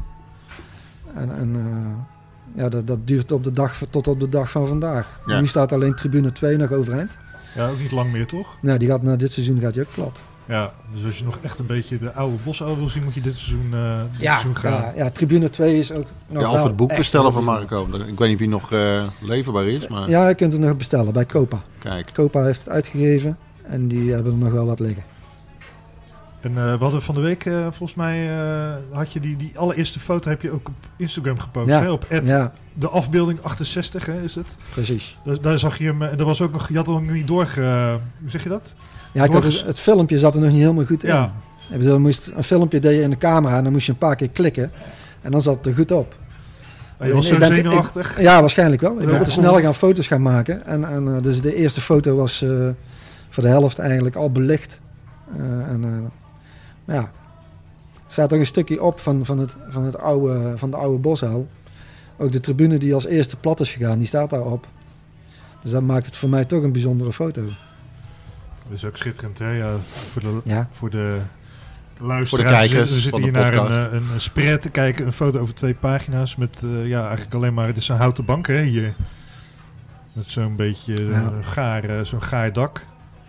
Uh, en en uh, ja, dat, dat duurt op de dag, tot op de dag van vandaag. Ja. Nu staat alleen tribune twee nog overeind. Ja, ook niet lang meer, toch? Nee, die gaat na dit seizoen gaat die ook plat. Ja, dus als je nog echt een beetje de oude bosuil wil zien, moet je dit seizoen, uh, dit seizoen gaan. ja, ja, tribune twee is ook nog Ja, of wel het boek echt bestellen heel van bijzonder. Marco. Ik weet niet of hij nog uh, leverbaar is, maar Ja, je kunt het nog bestellen bij Copa. kijk. Copa heeft het uitgegeven en die hebben er nog wel wat liggen. En uh, we hadden van de week, uh, volgens mij, uh, had je die, die allereerste foto heb je ook op Instagram gepost. Ja. Hè? Op Ed, Ja. de afbeelding achtenzestig, hè, is het? Precies. Daar, daar zag je hem, en er was ook nog, je had hem nog niet doorge... Uh, hoe zeg je dat? Ja, ik had het, het filmpje zat er nog niet helemaal goed in. Ja. Ik bedoel, moest, een filmpje deed je in de camera en dan moest je een paar keer klikken. En dan zat het er goed op. Oh, je was zo te, zenuwachtig? Ik, ja, waarschijnlijk wel. Ik ben ja, te snel gaan foto's gaan maken. En, en, uh, dus de eerste foto was uh, voor de helft eigenlijk al belicht. Uh, en, uh, ja, er staat ook een stukje op van, van, het, van, het oude, van de oude Bosuil. Ook de tribune die als eerste plat is gegaan, die staat daarop. Dus dat maakt het voor mij toch een bijzondere foto. Dat is ook schitterend, hè? Ja, voor de, ja. voor de luisteraars. Voor de kijkers we zitten van hier de naar podcast. een, een, een spread te kijken. Een foto over twee pagina's met uh, ja, eigenlijk alleen maar... Het is een houten bank, hè, hier. Met zo'n beetje uh, ja. gaar, uh, zo'n gaar dak.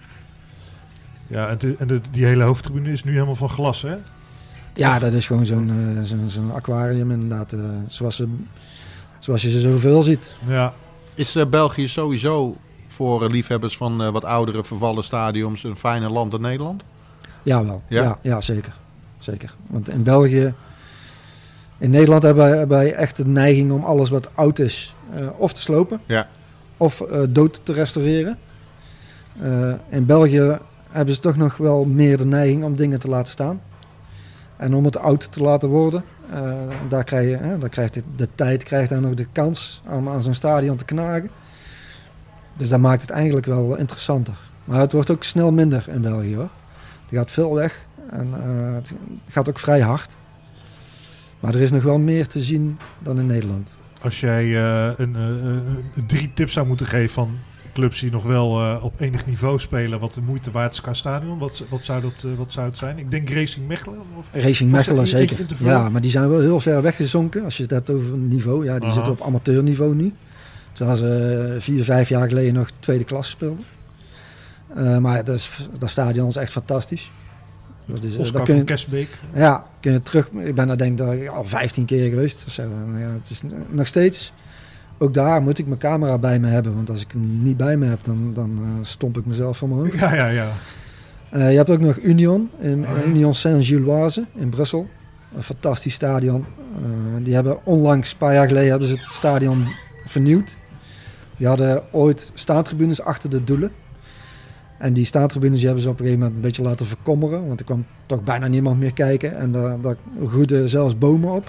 Ja, en, de, en de, die hele hoofdtribune is nu helemaal van glas, hè? Ja, dat is gewoon zo'n uh, zo'n zo'n aquarium inderdaad. Uh, zoals, ze, zoals je ze zoveel ziet. Ja. Is uh, België sowieso voor uh, liefhebbers van uh, wat oudere vervallen stadions een fijner land dan Nederland? Jawel, ja? Ja, ja zeker. zeker. Want in België, in Nederland hebben wij, hebben wij echt de neiging om alles wat oud is uh, of te slopen ja. of uh, dood te restaureren. Uh, in België hebben ze toch nog wel meer de neiging om dingen te laten staan. En om het oud te laten worden, uh, daar, krijg je, hè, daar krijgt de, de tijd krijgt daar nog de kans om aan zo'n stadion te knagen. Dus dat maakt het eigenlijk wel interessanter. Maar het wordt ook snel minder in België, hoor. Het gaat veel weg en uh, het gaat ook vrij hard. Maar er is nog wel meer te zien dan in Nederland. Als jij uh, een, uh, uh, drie tips zou moeten geven van clubs die nog wel uh, op enig niveau spelen, wat de moeite waard is qua stadion, wat, wat, zou dat, uh, wat zou het zijn? Ik denk Racing Mechelen. Of, Racing Mechelen zeker. Ja, ja, maar die zijn wel heel ver weggezonken als je het hebt over niveau. Ja, die Aha. zitten op amateurniveau nu. Terwijl ze uh, vier, vijf jaar geleden nog tweede klasse speelden. Uh, maar dat, is, dat stadion is echt fantastisch. Dat is, Oscar dat kun je, van Kesbeek. Ja, kun je terug. Ik ben daar denk ik al vijftien keer geweest. Of zo. Ja, het is nog steeds. Ook daar moet ik mijn camera bij me hebben. Want als ik hem niet bij me heb, dan, dan uh, stomp ik mezelf van mijn hoofd. Ja, ja, ja. Uh, je hebt ook nog Union, in, uh, Union Saint-Gilloise in Brussel. Een fantastisch stadion. Uh, die hebben onlangs, een paar jaar geleden, hebben ze het stadion vernieuwd. Die hadden ooit staantribunes achter de doelen. En die staantribunes die hebben ze op een gegeven moment een beetje laten verkommeren. Want er kwam toch bijna niemand meer kijken. En daar, daar groeiden zelfs bomen op.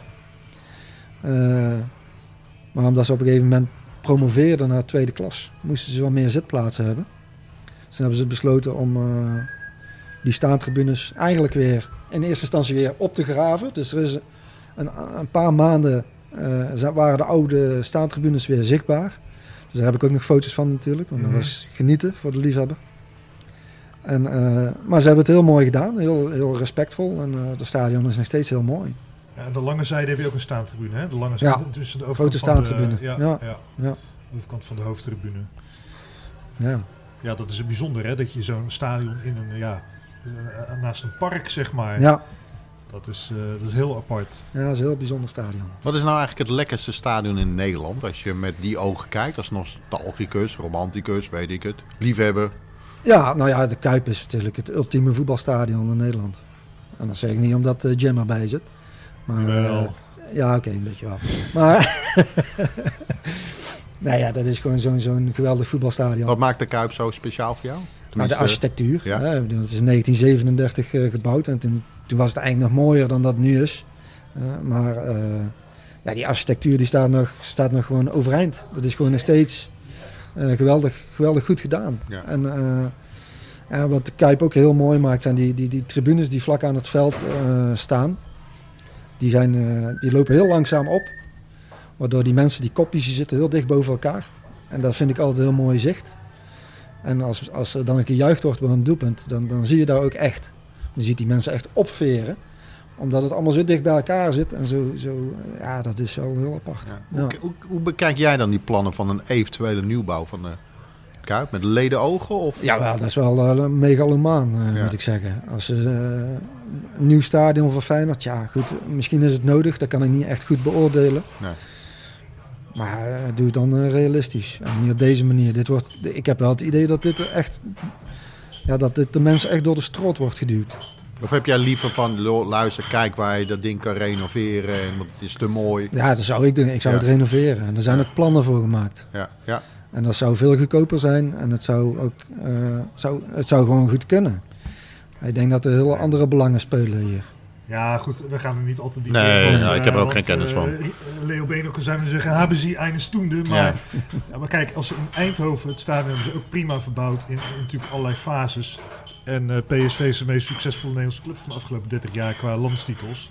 Uh, maar omdat ze op een gegeven moment promoveerden naar tweede klas, moesten ze wel meer zitplaatsen hebben. Dus toen hebben ze besloten om uh, die staantribunes eigenlijk weer in eerste instantie weer op te graven. Dus er is een, een paar maanden uh, waren de oude staantribunes weer zichtbaar. Dus daar heb ik ook nog foto's van natuurlijk. Want dat was genieten voor de liefhebber. En, uh, maar ze hebben het heel mooi gedaan, heel, heel respectvol. En uh, het stadion is nog steeds heel mooi. Ja, en de lange zijde heb je ook een staantribune, hè? De lange zijde ja, tussen de overkant van de, ja, ja. Ja, ja. de overkant van de hoofdtribune. Ja. Ja, dat is een bijzonder, hè? Dat je zo'n stadion in een, ja, naast een park, zeg maar. Ja. Dat is, uh, dat is heel apart. Ja, dat is een heel bijzonder stadion. Wat is nou eigenlijk het lekkerste stadion in Nederland? Als je met die ogen kijkt, als nostalgicus, romanticus, weet ik het, liefhebber. Ja, nou ja, de Kuip is natuurlijk het ultieme voetbalstadion in Nederland. En dat zeg ik niet omdat uh, Jim erbij zit. Maar, wel. Uh, ja, oké, okay, een beetje wel. Maar nee, ja, dat is gewoon zo'n zo'n geweldig voetbalstadion. Wat maakt de Kuip zo speciaal voor jou? Nou, de architectuur. Ja. Hè, dat is in negentien zevenendertig uh, gebouwd en toen, toen was het eigenlijk nog mooier dan dat nu is. Uh, maar uh, ja, die architectuur die staat, nog, staat nog gewoon overeind. Dat is gewoon nog steeds uh, geweldig, geweldig goed gedaan. Ja. En uh, ja, wat de Kuip ook heel mooi maakt zijn die, die, die tribunes die vlak aan het veld uh, staan. Die, zijn, uh, die lopen heel langzaam op. Waardoor die mensen, die kopjes, die zitten heel dicht boven elkaar. En dat vind ik altijd een heel mooi zicht. En als, als er dan een keer gejuicht wordt bij een doelpunt, dan, dan zie je daar ook echt. Je ziet die mensen echt opveren. Omdat het allemaal zo dicht bij elkaar zit. En zo, zo ja, dat is wel heel apart. Ja. Ja. Hoe, hoe, hoe bekijk jij dan die plannen van een eventuele nieuwbouw van de Kuip? Met ledenogen? Of? Ja, wel, dat is wel uh, megalomaan, uh, ja. moet ik zeggen. Als uh, een nieuw stadion voor Feyenoord, ja goed, misschien is het nodig. Dat kan ik niet echt goed beoordelen. Nee. Maar uh, doe het dan uh, realistisch. En niet op deze manier. Dit wordt, ik heb wel het idee dat dit echt, ja, dat dit de mensen echt door de strot wordt geduwd. Of heb jij liever van, luister, kijk waar je dat ding kan renoveren en het is te mooi. Ja, dat zou ik doen. Ik zou Ja. het renoveren. En er zijn Ja. ook plannen voor gemaakt. Ja, ja. En dat zou veel goedkoper zijn. En het zou ook uh, zou, het zou gewoon goed kunnen. Ik denk dat er heel andere belangen spelen hier. Ja, goed, we gaan er niet altijd die Nee, want, ja, ik heb er ook uh, geen kennis want, van. uh, Leo Beenhokker zou nu zeggen, hebben ze eine stoende. Maar, Ja. ja, maar kijk, als ze in Eindhoven, het stadion hebben ze ook prima verbouwd in, in natuurlijk allerlei fases. En uh, P S V is de meest succesvolle Nederlandse club van de afgelopen dertig jaar qua landstitels.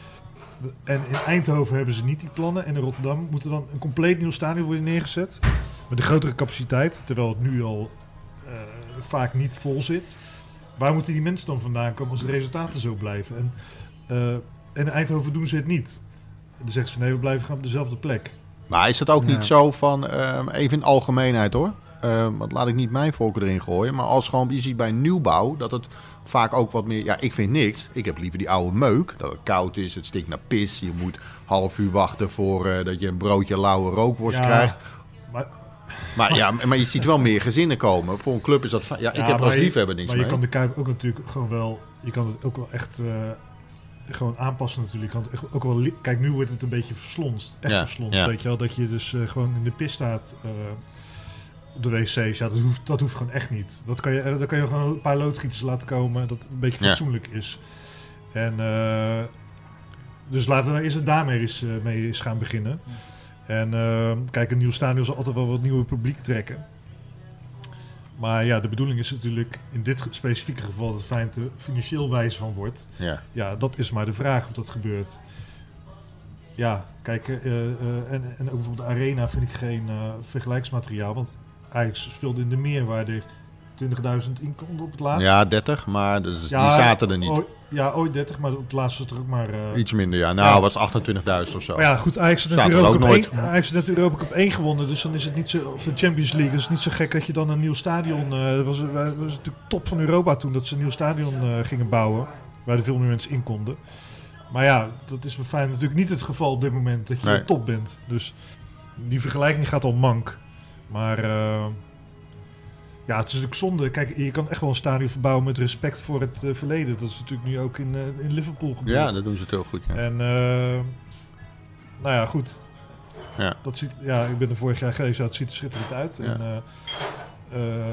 En in Eindhoven hebben ze niet die plannen. En in Rotterdam moet er dan een compleet nieuw stadion worden neergezet. Met een grotere capaciteit, terwijl het nu al uh, vaak niet vol zit. Waar moeten die mensen dan vandaan komen als de resultaten zo blijven? En, uh, en in Eindhoven doen ze het niet. Dan zeggen ze nee, we blijven gaan op dezelfde plek. Maar is het ook Ja. niet zo van, uh, even in algemeenheid hoor, uh, want laat ik niet mijn voorkeur erin gooien, maar als gewoon, je ziet bij nieuwbouw, dat het vaak ook wat meer, ja ik vind niks, ik heb liever die oude meuk, dat het koud is, het stinkt naar pis, je moet half uur wachten voor uh, dat je een broodje lauwe rookworst Ja, krijgt. Maar, Maar, ja, maar je ziet wel meer gezinnen komen. Voor een club is dat... Ja, ik ja, heb er maar als je- liefhebber niks Maar mee. je kan de Kuip ook natuurlijk gewoon wel... Je kan het ook wel echt uh, gewoon aanpassen natuurlijk. Je kan het echt ook wel li- Kijk, nu wordt het een beetje verslonst. Echt Ja, verslonst, ja. weet je wel. Dat je dus uh, gewoon in de pis staat uh, op de wc's. Ja, dat hoeft, dat hoeft gewoon echt niet. Dat kan je, uh, dan kan je gewoon een paar loodgieters laten komen. Dat het een beetje Ja. fatsoenlijk is. En uh, dus laten we eerst het daarmee eens, uh, mee eens gaan beginnen. En uh, kijk, een nieuw stadion zal altijd wel wat nieuwe publiek trekken. Maar ja, de bedoeling is natuurlijk in dit specifieke geval dat Feyenoord er financieel wijs van wordt. Ja. Ja, dat is maar de vraag of dat gebeurt. Ja, kijk, uh, uh, en, en ook bijvoorbeeld de Arena vind ik geen uh, vergelijksmateriaal. Want Ajax speelde in de meer waar er twintigduizend in konden op het laatst. ja, dertig, maar dus, Ja, die zaten er niet. Ooit, ja, ooit dertig, maar op het laatst was er ook maar... Uh, Iets minder, ja. Nou, Ja. was achtentwintigduizend of zo. Maar ja, goed, Ajax heeft Zaten natuurlijk er Europa ook Cup nooit. één- Ajax heeft natuurlijk Europa Cup één gewonnen, dus dan is het niet zo, of de Champions League, is het niet zo gek dat je dan een nieuw stadion, uh, dat was, uh, was natuurlijk top van Europa toen, dat ze een nieuw stadion uh, gingen bouwen, waar er veel meer mensen in konden. Maar ja, dat is bij Feyenoord natuurlijk niet het geval op dit moment, dat je Nee. op top bent. Dus die vergelijking gaat al mank. Maar uh, ja, het is natuurlijk zonde. Kijk, je kan echt wel een stadion verbouwen met respect voor het uh, verleden. Dat is natuurlijk nu ook in, uh, in Liverpool gebeurd. Ja, dat doen ze het heel goed. Ja. En uh, nou ja, goed. Ja. Dat ziet, ja, ik ben er vorig jaar geweest, ja, het ziet er schitterend uit. Ja. En, uh, uh,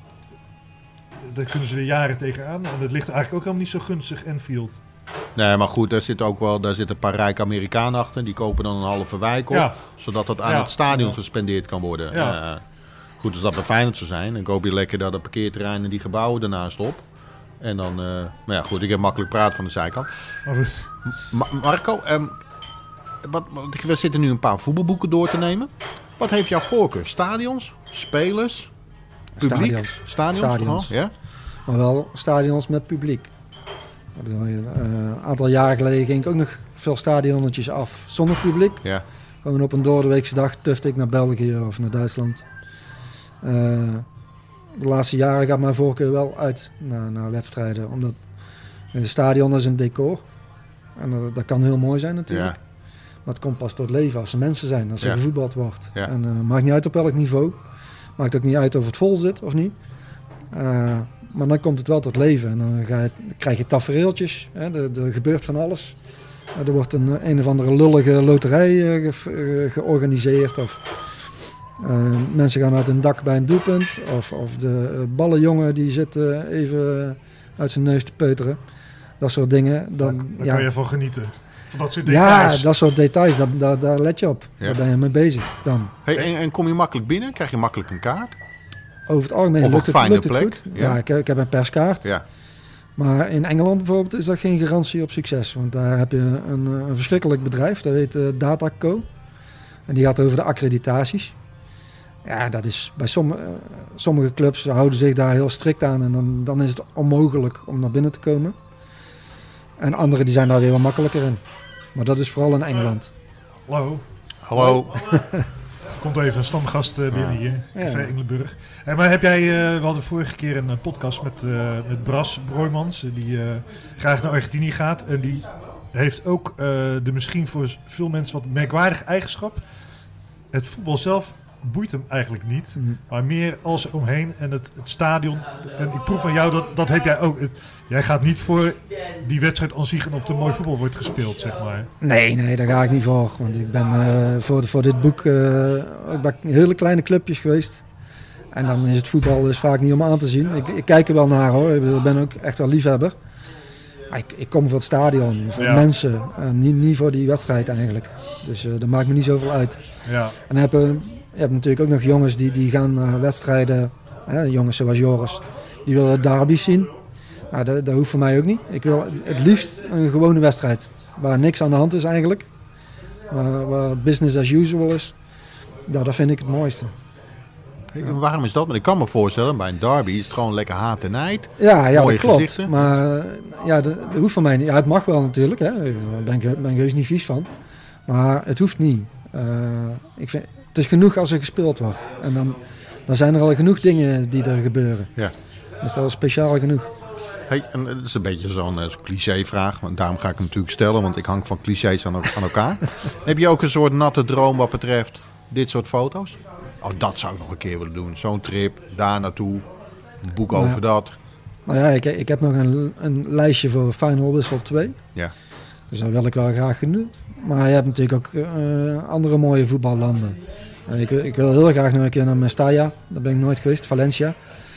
daar kunnen ze weer jaren tegenaan. En dat ligt eigenlijk ook helemaal niet zo gunstig, Enfield. Nee, maar goed, daar zitten ook wel, daar zitten een paar rijke Amerikanen achter. Die kopen dan een halve wijk op, Ja. zodat dat aan Ja. het stadion Ja. gespendeerd kan worden. Ja. Uh, goed, als dat bij Feyenoord zou zijn, dan koop je lekker daar de parkeerterrein en die gebouwen ernaast op. En dan, uh, maar ja goed, ik heb makkelijk praat van de zijkant. Maar goed. Ma- Marco, um, wat, wat, we zitten nu een paar voetbalboeken door te nemen. Wat heeft jouw voorkeur? Stadions? Spelers? Publiek? Stadions. Stadions? Stadions. Oh, ja? Maar wel stadions met publiek. Ik bedoel, uh, Een aantal jaren geleden ging ik ook nog veel stadionnetjes af zonder publiek. Ja. Gewoon op een doordeweekse dag tufte ik naar België of naar Duitsland. Uh, de laatste jaren gaat mijn voorkeur wel uit naar, naar wedstrijden. Omdat een stadion is een decor. En dat, dat kan heel mooi zijn natuurlijk. Ja. Maar het komt pas tot leven als er mensen zijn, als er Ja. gevoetbald wordt. Ja. En uh, maakt niet uit op welk niveau. Maakt ook niet uit of het vol zit of niet. Uh, maar dan komt het wel tot leven. En dan, ga je, dan krijg je tafereeltjes. Hè. Er, er gebeurt van alles. Uh, er wordt een, een of andere lullige loterij uh, ge, uh, georganiseerd. Of uh, mensen gaan uit hun dak bij een doelpunt. Of, of de uh, ballenjongen die zit uh, even uit zijn neus te peuteren. Dat soort dingen. Dan, Daar, daar ja. kan je van genieten. Van dat soort Ja, details. dat soort details, daar, daar, daar let je op. Ja. Daar ben je mee bezig dan. Hey, en, en kom je makkelijk binnen? Krijg je makkelijk een kaart? Over het algemeen Of een lukt het, fijne lukt het plek, goed. ja. Ja, ik, ik heb een perskaart. Ja. Maar in Engeland bijvoorbeeld is dat geen garantie op succes. Want daar heb je een, een verschrikkelijk bedrijf, dat heet uh, Dataco. En die gaat over de accreditaties. Ja, dat is bij sommige, uh, sommige clubs houden zich daar heel strikt aan. En dan, dan is het onmogelijk om naar binnen te komen. En anderen die zijn daar weer wat makkelijker in. Maar dat is vooral in Engeland. Hallo. Hallo. Komt even een stamgast uh, binnen hier, Café Ja. Engelenburg. Hey, maar heb jij, uh, we hadden vorige keer een uh, podcast met, uh, met Bras Broijmans, uh, die uh, graag naar Argentinië gaat. En die heeft ook uh, de misschien voor veel mensen wat merkwaardige eigenschap. Het voetbal zelf boeit hem eigenlijk niet. Mm. Maar meer als omheen en het, het stadion. En ik proef van jou, dat, dat heb jij ook. Het, jij gaat niet voor die wedstrijd aan zich en of er mooi voetbal wordt gespeeld, zeg maar. Nee, nee, daar ga ik niet voor. Want ik ben uh, voor, voor dit boek uh, ik ben hele kleine clubjes geweest. En dan is het voetbal dus vaak niet om aan te zien. Ik, ik kijk er wel naar hoor. Ik ben ook echt wel liefhebber. Maar ik, ik kom voor het stadion, voor ja. de mensen. En niet, niet voor die wedstrijd eigenlijk. Dus uh, dat maakt me niet zoveel uit. Ja. En dan heb je, je hebt natuurlijk ook nog jongens die, die gaan naar wedstrijden. Hè, jongens zoals Joris. Die willen derby's zien. Nou, dat, dat hoeft voor mij ook niet. Ik wil het liefst een gewone wedstrijd. Waar niks aan de hand is eigenlijk. Waar, waar business as usual is. Nou, dat vind ik het mooiste. Ja. Waarom is dat? Want ik kan me voorstellen, bij een derby is het gewoon lekker haat en nijd. Ja, ja, mooie dat klopt. gezichten. Maar ja, dat, dat hoeft van mij niet. Ja, het mag wel natuurlijk. Hè. Daar ben ik, ben ik heus niet vies van. Maar het hoeft niet. Uh, ik vind, het is genoeg als er gespeeld wordt. En dan, dan zijn er al genoeg dingen die er gebeuren. Ja. Dat is al speciaal genoeg. Hey, en dat is een beetje zo'n uh, cliché-vraag. Want daarom ga ik hem natuurlijk stellen. Want ik hang van clichés aan, aan elkaar. Heb je ook een soort natte droom wat betreft dit soort foto's? Oh, dat zou ik nog een keer willen doen. Zo'n trip, daar naartoe. Een boek nou, over dat. Nou ja, ik, ik heb nog een, een lijstje voor Final Whistle twee. Ja. Dus dat wil ik wel graag gaan doen. Maar je hebt natuurlijk ook uh, andere mooie voetballanden. Uh, ik, ik wil heel graag nog een keer naar Mestalla. Daar ben ik nooit geweest, Valencia.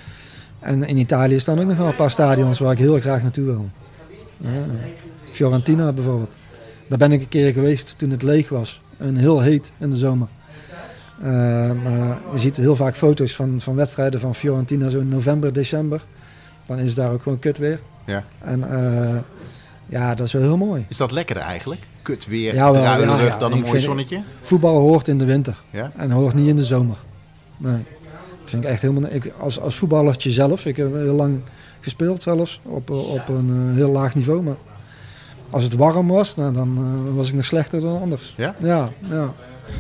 En in Italië staan ook nog wel een paar stadions waar ik heel graag naartoe wil. Uh, Fiorentina bijvoorbeeld. Daar ben ik een keer geweest toen het leeg was. En heel heet in de zomer. Uh, maar je ziet heel vaak foto's van, van wedstrijden van Fiorentina zo in november, december. Dan is het daar ook gewoon kut weer. Ja. En uh, ja, dat is wel heel mooi. Is dat lekkerder eigenlijk? Kut weer, ja, wel, druilerig ja, ja, dan een mooi zonnetje? Voetbal hoort in de winter. Ja? En hoort niet in de zomer. Nee. Dat vind ik echt helemaal... Ik, als, als voetballertje zelf, ik heb heel lang gespeeld zelfs, op, op een uh, heel laag niveau. Maar als het warm was, nou, dan uh, was ik nog slechter dan anders. Ja? Ja, ja.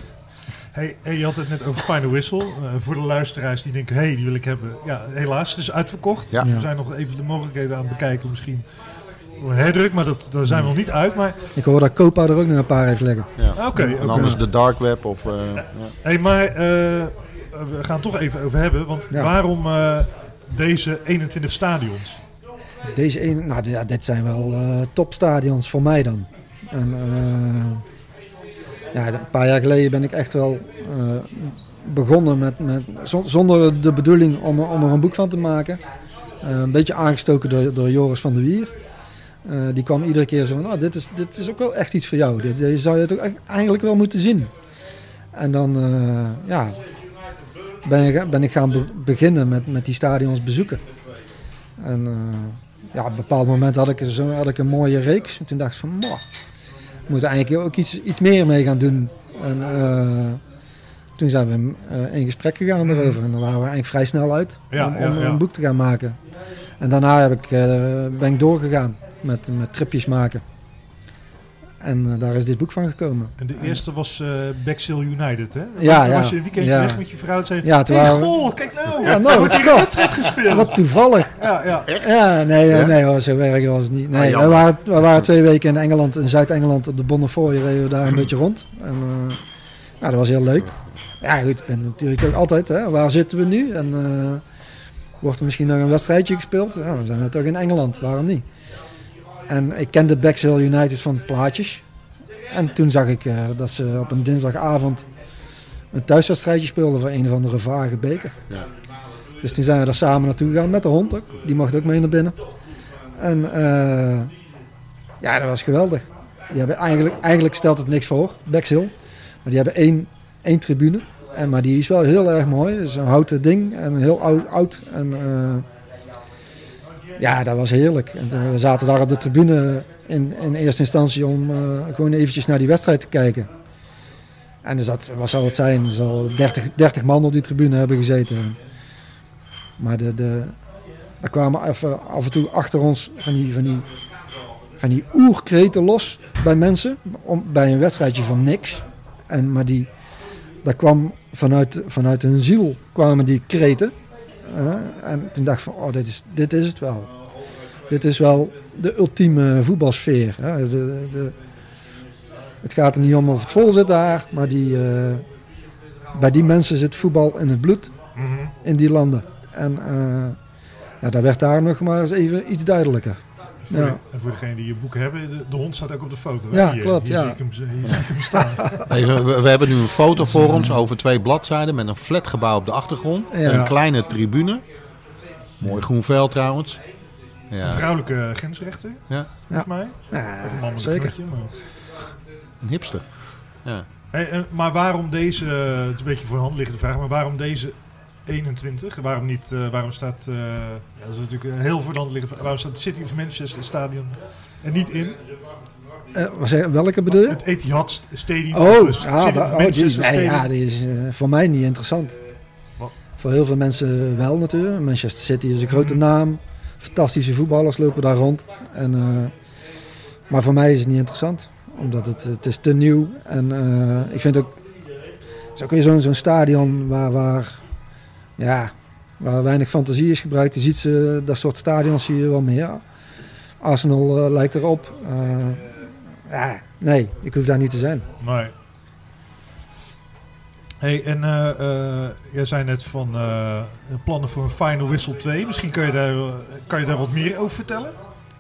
Hey, hey, je had het net over Final Whistle. Uh, voor de luisteraars die denken, hé, hey, die wil ik hebben. Ja, helaas, het is uitverkocht. Ja. We zijn nog even de mogelijkheden aan het bekijken. Misschien een herdruk, maar dat, daar zijn we nog niet uit. Maar... Ik hoor dat Copa er ook nog een paar heeft liggen. Ja. Oké. Okay, en okay. anders de dark web of... Uh, ja. Hey, maar uh, we gaan het toch even over hebben. Want ja. waarom uh, deze eenentwintig stadions? Deze een, nou ja, dit zijn wel uh, topstadions voor mij dan. En, uh, ja, een paar jaar geleden ben ik echt wel uh, begonnen met, met zonder de bedoeling om, om er een boek van te maken. Uh, een beetje aangestoken door, door Joris van der Wier. Uh, die kwam iedere keer zo van, oh, dit, is, dit is ook wel echt iets voor jou. Dit, je zou het ook eigenlijk wel moeten zien. En dan uh, ja, ben, ik, ben ik gaan be- beginnen met, met die stadions bezoeken. En uh, ja, op een bepaald moment had ik, zo, had ik een mooie reeks. En toen dacht ik van, moh, we moeten eigenlijk ook iets, iets meer mee gaan doen. En uh, toen zijn we uh, in gesprek gegaan erover. En dan waren we eigenlijk vrij snel uit ja, om, ja, om ja. een boek te gaan maken. En daarna heb ik, uh, ben ik doorgegaan met, met tripjes maken. En uh, daar is dit boek van gekomen. En de eerste was uh, Bexhill United, hè? Ja, dan ja. was je een weekendje ja. weg met je vrouw en zei, ja, hey, waren... goh, kijk nou, ja, nou wordt hier een wedstrijd gespeeld. Wat toevallig. Ja, ja. Ja, nee, ja? nee hoor, zo erg was het niet. Nee, ah, we, waren, we waren twee weken in Engeland, in Zuid-Engeland, op de Bonnefoy, reden we daar een beetje rond. En, uh, nou, dat was heel leuk. Ja, goed, ik ben natuurlijk toch altijd, hè, waar zitten we nu? En uh, wordt er misschien nog een wedstrijdje gespeeld? Ja, we zijn toch in Engeland, waarom niet? En ik kende Bexhill United van plaatjes. En toen zag ik uh, dat ze op een dinsdagavond een thuiswedstrijdje speelden voor een of andere vage beker. Ja. Dus toen zijn we daar samen naartoe gegaan met de hond ook. Die mocht ook mee naar binnen. En uh, ja, dat was geweldig. Die hebben eigenlijk, eigenlijk stelt het niks voor, Bexhill. Maar die hebben één, één tribune. En, maar die is wel heel erg mooi. Het is een houten ding en heel oud. oud en, uh, ja, dat was heerlijk. En toen, we zaten daar op de tribune in, in eerste instantie om uh, gewoon eventjes naar die wedstrijd te kijken. En er zat, wat zal het zijn, er zal dertig, dertig man op die tribune hebben gezeten. Maar de, de, er kwamen even, af en toe achter ons van die, van die, van die oerkreten los bij mensen. Om, bij een wedstrijdje van niks. En, maar die, dat kwam vanuit, vanuit hun ziel kwamen die kreten. Uh, en toen dacht ik van, oh, dit is, dit is het wel. Dit is wel de ultieme voetbalsfeer. Hè. De, de, de, het gaat er niet om of het vol zit daar, maar die, uh, bij die mensen zit voetbal in het bloed, Mm-hmm. in die landen. En uh, ja, dat werd daar nog maar eens even iets duidelijker. Voor Ja. de, en voor degenen die je boek hebben, de, de hond staat ook op de foto. Hè? Ja, hier, klopt, Hier, ja. zie ik hem, hier zie ik hem staan. Hey, we, we hebben nu een foto voor ons over twee bladzijden met een flatgebouw op de achtergrond. Ja. Een kleine tribune. Mooi groen veld trouwens. Een Ja, vrouwelijke grensrechter, ja, volgens mij. Ja, Of een man met een zeker. knotje. Maar... een hipster. Ja. Hey, en, maar waarom deze, het is een beetje voor de hand liggende vraag, maar waarom deze eenentwintig? Waarom niet, uh, waarom staat, uh, ja, dat is natuurlijk een heel voor de hand liggende vraag, waarom staat het City of Manchester Stadion er niet in? Uh, wat zeg, welke bedoel je? Het Etihad Stadium. Oh, dus ja, City da, of oh Manchester geez, nee, Stadium. ja, die is uh, voor mij niet interessant. Wat? Voor heel veel mensen wel natuurlijk. Manchester City is een grote naam. Fantastische voetballers lopen daar rond. En, uh, maar voor mij is het niet interessant. Omdat het, het is te nieuw. En uh, ik vind ook... Het is ook weer zo'n zo'n stadion waar, waar, ja, waar weinig fantasie is gebruikt. Je ziet ze, dat soort stadions zie je wel meer. Arsenal uh, lijkt erop. Uh, ja, nee, ik hoef daar niet te zijn. Nee. Hey, en uh, uh, jij zei net van uh, plannen voor een Final Whistle twee. Misschien kan je daar, uh, kan je daar wat meer over vertellen?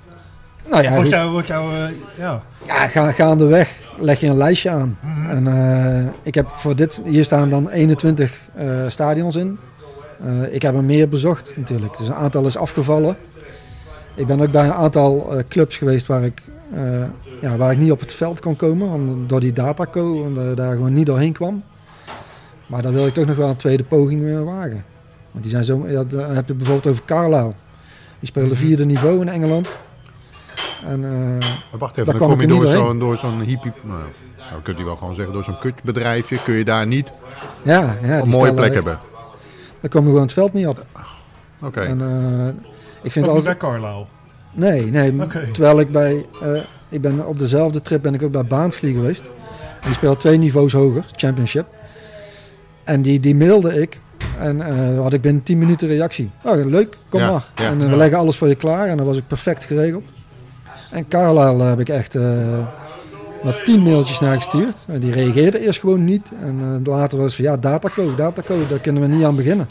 Nou ja, wat goed. jou, wat jou, uh, ja. Ja, ga, gaandeweg leg je een lijstje aan. Mm-hmm. En uh, ik heb voor dit, hier staan dan eenentwintig uh, stadions in. Uh, ik heb er meer bezocht natuurlijk. Dus een aantal is afgevallen. Ik ben ook bij een aantal uh, clubs geweest waar ik, uh, ja, waar ik niet op het veld kon komen. Om, door die dataco, omdat daar gewoon niet doorheen kwam. Maar dan wil ik toch nog wel een tweede poging uh, wagen. Want die zijn zo, ja, dan heb je bijvoorbeeld over Carlisle. Die spelen vierde niveau in Engeland. En, uh, Wacht even, daar dan kwam kom je ik er door niet zo'n, door zo'n hippie... Nou, nou kunt u wel gewoon zeggen, door zo'n kutbedrijfje kun je daar niet ja, ja, een die mooie stellen- plek hebben. Daar komen we gewoon het veld niet op. Oké. Okay. En, uh, ik vind Ook niet altijd... bij Carlisle. Nee, nee. Oké. Terwijl ik bij... Uh, ik ben op dezelfde trip ben ik ook bij Barnsley geweest. En die speelt twee niveaus hoger, Championship. En die, die mailde ik. En uh, had ik binnen tien minuten reactie. Oh, leuk, kom Ja, maar. ja. en uh, we Ja. leggen alles voor je klaar. En dat was ook perfect geregeld. En Carlisle heb ik echt... Uh, maar tien mailtjes naar gestuurd. En die reageerde eerst gewoon niet. En uh, later was het van ja, dataco, dataco, daar kunnen we niet aan beginnen.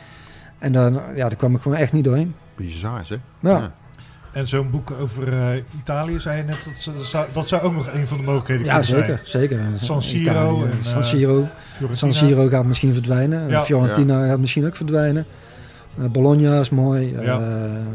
En dan, ja, daar kwam ik gewoon echt niet doorheen. Bizar, hè? Ja. En zo'n boek over uh, Italië, zei je net, dat, zou- dat, zou, dat zou ook nog een van de mogelijkheden Ja, kunnen zeker, zijn. zeker. San Siro Italië, en, San uh, Siro. Fiorentina. San Siro gaat misschien verdwijnen. Ja. Fiorentina gaat misschien ook verdwijnen. Uh, Bologna is mooi. Uh, Ja.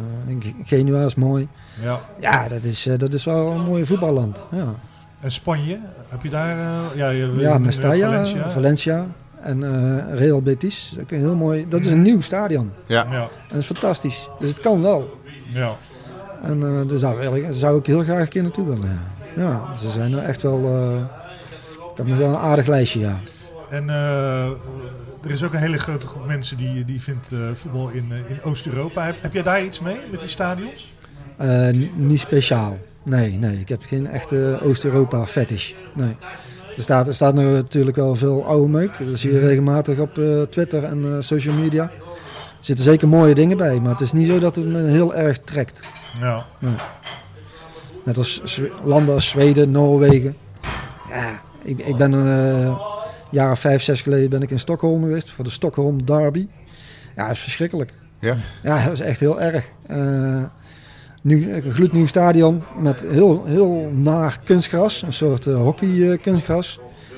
Genua is mooi. Ja. Ja, dat is, uh, dat is wel een mooi voetballand. Ja, En Spanje, heb je daar... Uh, ja, je, je ja noemde Mestalla, Valencia. Valencia. En uh, Real Betis. Dat is ook een heel mooi. Dat is een nieuw stadion. Ja. Ja, En dat is fantastisch. Dus het kan wel. ja. En uh, daar zou, daar zou ik heel graag een keer naartoe willen. Ja, ja ze zijn er echt wel... Uh, ik heb nog wel een aardig lijstje, ja. En uh, er is ook een hele grote groep mensen die, die vindt uh, voetbal in, uh, in Oost-Europa. Heb, heb jij daar iets mee, met die stadions? Uh, n- niet speciaal. Nee, nee. Ik heb geen echte Oost-Europa fetish. Nee. Er staat, er staat natuurlijk wel veel oude meuk. Dat zie je regelmatig op uh, Twitter en uh, social media. Er zitten zeker mooie dingen bij, maar het is niet zo dat het me heel erg trekt. Ja. Nee. Net als Zwe- landen als Zweden, Noorwegen. Ja, ik, ik ben uh, jaren vijf, zes geleden ben ik in Stockholm geweest voor de Stockholm Derby. Ja, dat is verschrikkelijk. Ja. Ja, dat is echt heel erg. Uh, nu, een gloednieuw stadion met heel, heel naar kunstgras. Een soort uh, hockey uh, kunstgras.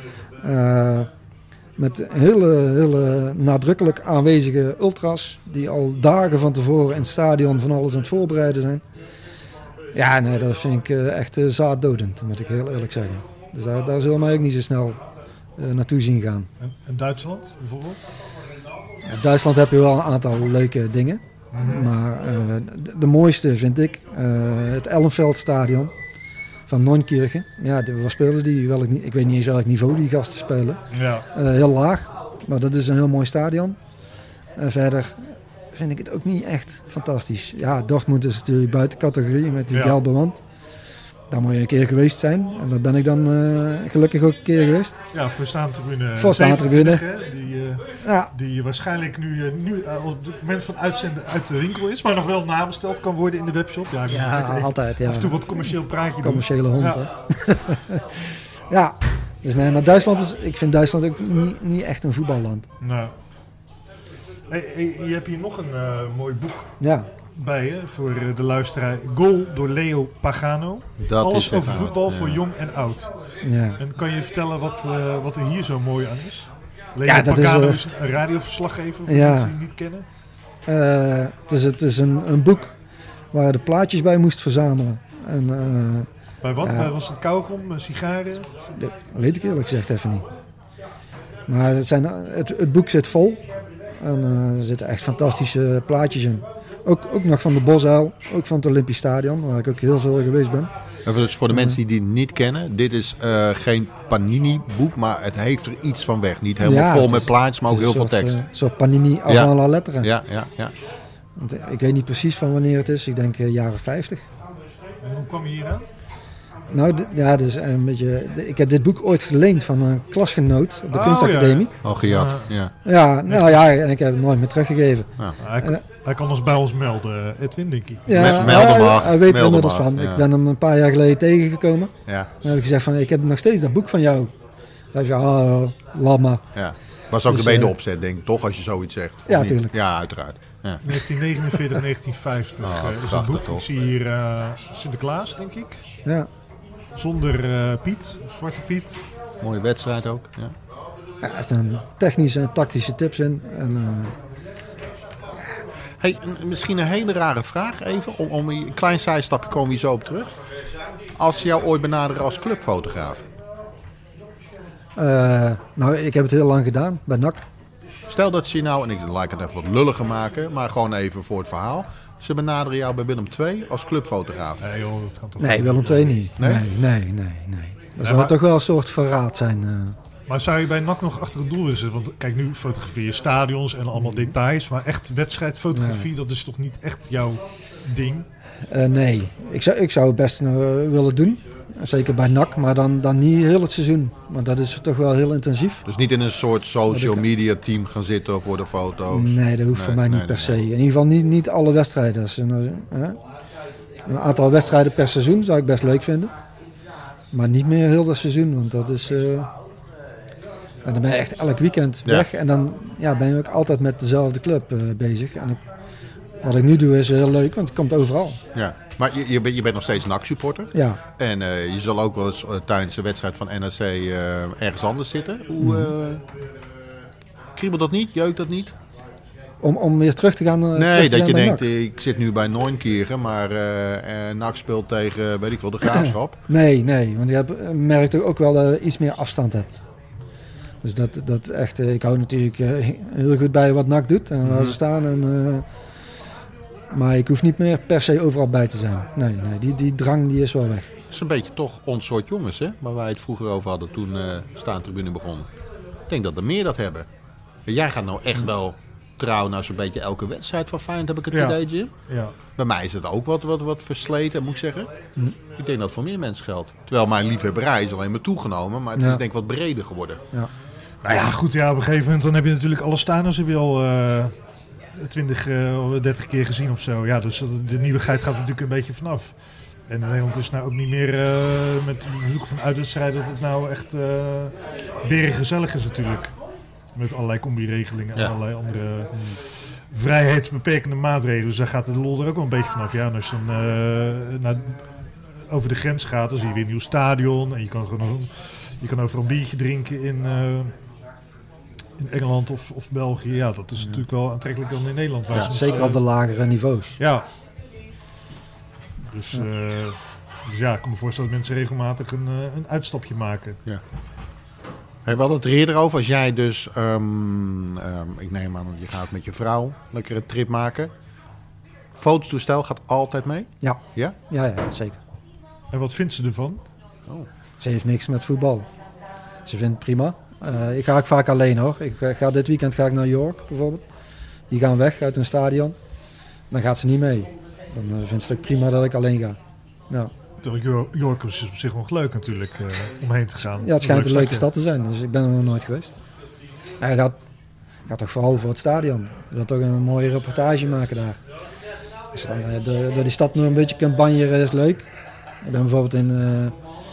Uh, met hele, hele nadrukkelijk aanwezige ultras. Die al dagen van tevoren in het stadion van alles aan het voorbereiden zijn. Ja, nee, dat vind ik uh, echt uh, zaaddodend, moet ik heel eerlijk zeggen. Dus daar, daar zullen mij ook niet zo snel uh, naartoe zien gaan. En, en Duitsland bijvoorbeeld? In Duitsland heb je wel een aantal leuke dingen. Maar uh, de, de mooiste vind ik uh, het Ellenveldstadion van Neunkirchen. Ja, de, waar spelen die? Welk, ik weet niet eens welk niveau die gasten spelen. Ja. Uh, heel laag, maar dat is een heel mooi stadion. Uh, verder vind ik het ook niet echt fantastisch. Ja, Dortmund is natuurlijk buiten categorie met die Ja. gelbe wand. Daar moet je een keer geweest zijn. En daar ben ik dan uh, gelukkig ook een keer geweest. Ja, voorstaantribune Voorstaantribune. zevenentwintig, hè, die, uh, Ja, die waarschijnlijk nu, uh, nu uh, op het moment van uitzenden uit de winkel is, maar nog wel nabesteld kan worden in de webshop. Ja, ik moet ja natuurlijk even altijd. Ja. af en toe wat commercieel praatje doen. Commerciële hond, Ja. hè? Ja, Dus nee, maar Duitsland is, ik vind Duitsland ook niet, niet echt een voetballand. Nou. Hey, hey, je hebt hier nog een uh, mooi boek Ja. bij je voor uh, de luisteraar. Goal door Leo Pagano. Dat Alles is over het, voetbal ja. voor jong en oud. Ja, En kan je vertellen wat, uh, wat er hier zo mooi aan is? Leo Ja, dat Pagano is, is, uh, een radioverslaggever voor ja. mensen die het niet kennen. Uh, het is, het is een, een boek waar je de plaatjes bij moest verzamelen. En, uh, Bij wat? Ja. Bij, was het kauwgom, sigaren? dat weet ik eerlijk gezegd even niet. Maar het, zijn, het, het boek zit vol. En uh, er zitten echt fantastische plaatjes in. Ook, ook nog van de Bosuil, ook van het Olympisch Stadion, waar ik ook heel veel geweest ben. Even dus voor de mensen die het niet kennen. Dit is uh, geen Panini-boek, maar het heeft er iets van weg. Niet helemaal Ja, vol het met is- plaatjes, maar ook Het heel is veel een soort, tekst. uh, soort Panini avant la lettre. Ja, ja, ja. Want, uh, Ik weet niet precies van wanneer het is. Ik denk uh, jaren vijftig. En hoe kwam je hier aan? Nou, d- ja, dus een beetje. d- Ik heb dit boek ooit geleend van een klasgenoot op de Oh, kunstacademie. Al gejat. Uh, Ja. Ja, nou ja, en ik heb het nooit meer teruggegeven. Nou, hij, En, uh, hij kan ons bij ons melden, Edwin, denk ik. Ja, Me- meld hem hij- maar, hij weet er meld hem inmiddels maar, van. ja. Ik ben hem een paar jaar geleden tegengekomen. Ja, Dan heb ik gezegd van, ik heb nog steeds dat boek van jou. Toen zei hij, oh, laat maar. ja. Was ook Dus, de beide uh, opzet, denk ik, toch? Als je zoiets zegt. Of Ja, niet? tuurlijk. Ja, uiteraard. Ja. negentien negenenveertig, negentien vijftig Oh, uh, is het prachtig, boek. toch? Ik zie hier uh, Sinterklaas, denk ik. Ja. Zonder uh, Piet, Zwarte Piet. Mooie wedstrijd ook. Ja. Ja, er staan technische en tactische tips in. En, uh, Hey, een- misschien een hele rare vraag even. Om, om een klein zijstapje komen we hier zo op terug. Als ze jou ooit benaderen als clubfotograaf. uh, nou, ik heb het heel lang gedaan bij N A C. Stel dat ze je nou, en ik laat het even wat lulliger maken, maar gewoon even voor het verhaal. Ze benaderen jou bij Willem twee als clubfotograaf. Nee joh, dat kan toch Nee, Willem twee niet. Nee? Nee, nee, nee. nee. Dat Nee, zou maar- toch wel een soort verraad zijn. uh. Maar zou je bij N A C nog achter het doel willen zitten? Want kijk, nu fotografeer je stadions en allemaal details. Maar echt wedstrijdfotografie, dat is toch niet echt jouw ding? Uh, nee, ik zou, ik zou het best uh, willen doen. Zeker bij N A C, maar dan, dan niet heel het seizoen. Want dat is toch wel heel intensief. Dus niet in een soort social Dat ik- media team gaan zitten voor de foto's. Nee, dat hoeft Nee, voor mij niet nee, per nee, se. nee. In ieder geval niet, niet alle wedstrijden. Als een, uh, hè? Een aantal wedstrijden per seizoen zou ik best leuk vinden. Maar niet meer heel dat seizoen, want dat is... Uh, en dan ben je echt elk weekend Ja. weg. En dan ja, ben je ook altijd met dezelfde club uh, bezig. En ik, wat ik nu doe is heel leuk, want het komt overal. Ja. Maar je, je, bent, je bent nog steeds een N A C-supporter. Ja, En uh, je zal ook wel eens uh, tijdens de wedstrijd van N A C uh, ergens anders zitten. Hoe, uh, kriebelt dat niet? Jeukt dat niet? om, om weer terug te gaan uh, terug Nee, te dat zijn je bij denkt, N A C. eh, ik zit nu bij Noonkeren, maar uh, uh, N A C speelt tegen, weet ik wel, de Graafschap. Nee, nee, want je hebt, merkt ook ook wel dat je iets meer afstand hebt. Dus dat, dat echt, eh, ik hou natuurlijk eh, heel goed bij wat N A C doet en waar Mhm. ze staan. En, uh, maar ik hoef niet meer per se overal bij te zijn. Nee, nee die, die drang die is wel weg. Het is een beetje toch ons soort jongens, hè? Waar wij het vroeger over hadden toen uh, Staantribune begon. Ik denk dat er meer dat hebben. En jij gaat nou echt wel trouw naar zo'n beetje elke wedstrijd van Feyenoord, heb ik het Ja. idee, Jim. Ja. Bij mij is het ook wat, wat, wat versleten, moet ik zeggen. Hm. Ik denk dat het voor meer mensen geldt. Terwijl mijn liefhebberij is alleen maar toegenomen, maar het Ja. is denk ik wat breder geworden. Ja. Nou ja, goed, ja, op een gegeven moment dan heb je natuurlijk alle stadions heb je al uh, twintig, dertig keer gezien of zo. Ja, dus de nieuwigheid gaat natuurlijk een beetje vanaf. En in Nederland is het nou ook niet meer uh, met de bezoek van uitwedstrijden dat het nou echt uh, berengezellig is natuurlijk. Met allerlei combi-regelingen en Ja. allerlei andere vrijheidsbeperkende maatregelen. Dus daar gaat de lol er ook wel een beetje vanaf. Ja, en als je dan uh, naar, over de grens gaat, dan zie je weer een nieuw stadion. En je kan gewoon je kan overal een biertje drinken in, uh, in Engeland of, of België. Ja, dat is natuurlijk wel aantrekkelijker dan in Nederland. Waar Ja, soms, Zeker uh, op de lagere niveaus. Ja. Dus, uh, dus ja, ik kan me voorstellen dat mensen regelmatig een, uh, een uitstapje maken. Ja. Hey, we hadden het er eerder over. Als jij dus, um, um, ik neem aan, je gaat met je vrouw lekker een trip maken. Fototoestel gaat altijd mee? Ja, Ja? ja, ja, zeker. En wat vindt ze ervan? Oh. Ze heeft niks met voetbal. Ze vindt het prima. Uh, ik ga ook vaak alleen hoor. Ik ga, dit weekend ga ik naar York bijvoorbeeld. Die gaan weg uit een stadion. Dan gaat ze niet mee. Dan uh, vindt ze het ook prima dat ik alleen ga. Ja, York, York is op zich nog leuk natuurlijk uh, om heen te gaan. ja het schijnt een leuke stadje. stad te zijn. Dus ik ben er nog nooit geweest. Hij gaat, gaat toch vooral voor het stadion. Je wilt toch een mooie reportage maken daar. Als je dan uh, door, door die stad nog een beetje kunt banjeren is leuk. Ik ben bijvoorbeeld in... Uh,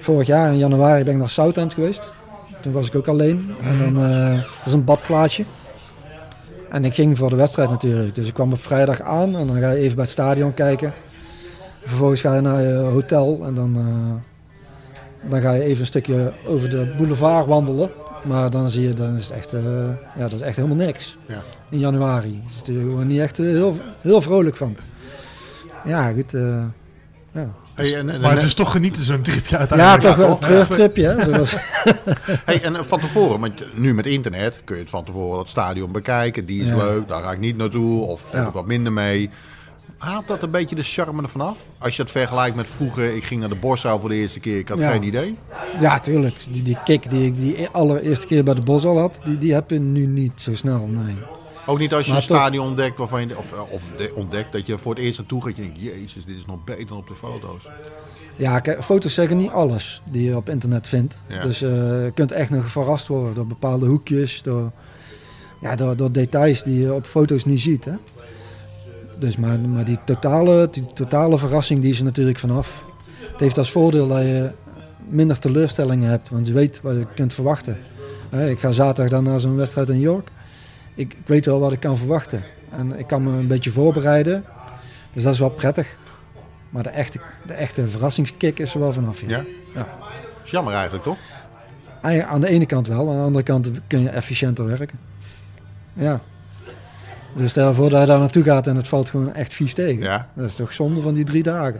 vorig jaar in januari ben ik naar Southend geweest. Toen was ik ook alleen. En dan, uh, dat is een badplaatsje. En ik ging voor de wedstrijd natuurlijk. Dus ik kwam op vrijdag aan en dan ga je even bij het stadion kijken. Vervolgens ga je naar je hotel en dan, uh, dan ga je even een stukje over de boulevard wandelen. Maar dan zie je, dan is het echt, uh, ja, dat is echt helemaal niks. Ja. In januari. Dus er is er gewoon niet echt uh, heel, heel vrolijk van. Ja, goed. Uh, ja. Hey, en, en, maar het is toch genieten zo'n tripje uiteindelijk. Ja, toch wel een terugtripje. Hè? Zoals... hey, en van tevoren, want nu met internet kun je het van tevoren het stadion bekijken. Die is ja. leuk, daar ga ik niet naartoe of daar ja. heb ik wat minder mee. Haalt dat een beetje de charme ervan af? Als je het vergelijkt met vroeger, ik ging naar de Bosuil voor de eerste keer, ik had ja. geen idee. Ja, tuurlijk. Die, die kick die ik die allereerste keer bij de Bosuil had, die, die heb je nu niet zo snel, nee. Ook niet als je maar een toch... stadion ontdekt, waarvan je, of, of ontdekt dat je voor het eerst naartoe gaat. Je denkt, jezus, dit is nog beter dan op de foto's. Ja, kijk, foto's zeggen niet alles die je op internet vindt. Ja. Dus uh, je kunt echt nog verrast worden door bepaalde hoekjes, door, ja, door, door details die je op foto's niet ziet. Hè? Dus maar, maar die, totale, die totale verrassing die is er natuurlijk vanaf. Het heeft als voordeel dat je minder teleurstellingen hebt, want je weet wat je kunt verwachten. Uh, ik ga zaterdag dan naar zo'n wedstrijd in York. Ik, ik weet wel wat ik kan verwachten. En ik kan me een beetje voorbereiden. Dus dat is wel prettig. Maar de echte, de echte verrassingskick is er wel vanaf. Ja? Ja? Ja. Is jammer eigenlijk, toch? Aan de ene kant wel. Aan de andere kant kun je efficiënter werken. Ja. Dus stel voor dat je daar naartoe gaat en het valt gewoon echt vies tegen. Ja. Dat is toch zonde van die drie dagen.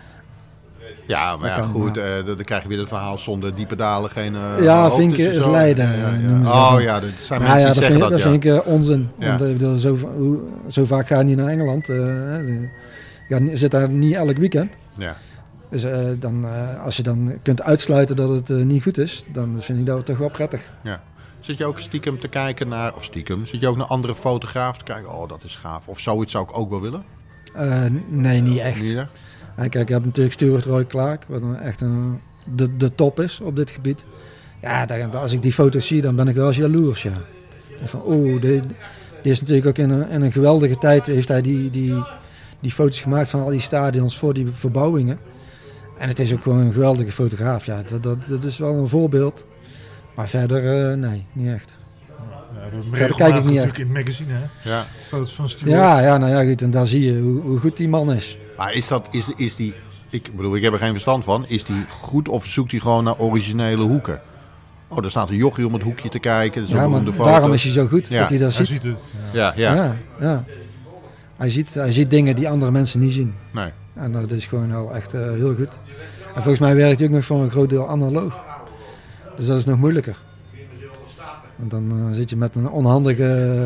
Ja, maar ja, kan, goed, uh, dan krijg je weer het verhaal zonder diepe dalen, geen uh, ja, Vinken is Leiden. Ja, ja, ja. Oh ja, dat zijn mensen ja, die zeggen dat, dat ja. vind ik uh, onzin. Ja. Want, uh, bedoel, zo, hoe, zo vaak ga je niet naar Engeland. Uh, je zit daar niet elk weekend. Ja. Dus uh, dan, uh, als je dan kunt uitsluiten dat het uh, niet goed is, dan vind ik dat toch wel prettig. Ja. Zit je ook stiekem te kijken naar, of stiekem, zit je ook naar andere fotografen te kijken? Oh, dat is gaaf. Of zoiets zou ik ook wel willen? Uh, nee, niet echt. Niet, ja, kijk, je hebt natuurlijk Stuart Roy Clark, wat echt een, de, de top is op dit gebied. Ja, daar, als ik die foto's zie, dan ben ik wel eens jaloers. Ja. Van, oh, die, die is natuurlijk ook in een, in een geweldige tijd, heeft hij die, die, die foto's gemaakt van al die stadions voor die verbouwingen. En het is ook gewoon een geweldige fotograaf. Ja, dat, dat, dat is wel een voorbeeld. Maar verder, uh, nee, niet echt. Ja, verder kijk ik niet echt. In het magazine, hè? Ja. Foto's van Stuart. Ja, ja, nou ja, goed, en daar zie je hoe, hoe goed die man is. Maar is dat, is, is die, ik bedoel, ik heb er geen verstand van. Is die goed of zoekt hij gewoon naar originele hoeken? Oh, daar staat een jochie om het hoekje te kijken. Ja, maar daarom is hij zo goed, ja. dat hij dat hij ziet. ziet het. Ja, ja. ja. ja, ja. Hij, ziet, hij ziet dingen die andere mensen niet zien. Nee. En dat is gewoon wel echt uh, heel goed. En volgens mij werkt hij ook nog voor een groot deel analoog. Dus dat is nog moeilijker. Want dan uh, zit je met een onhandige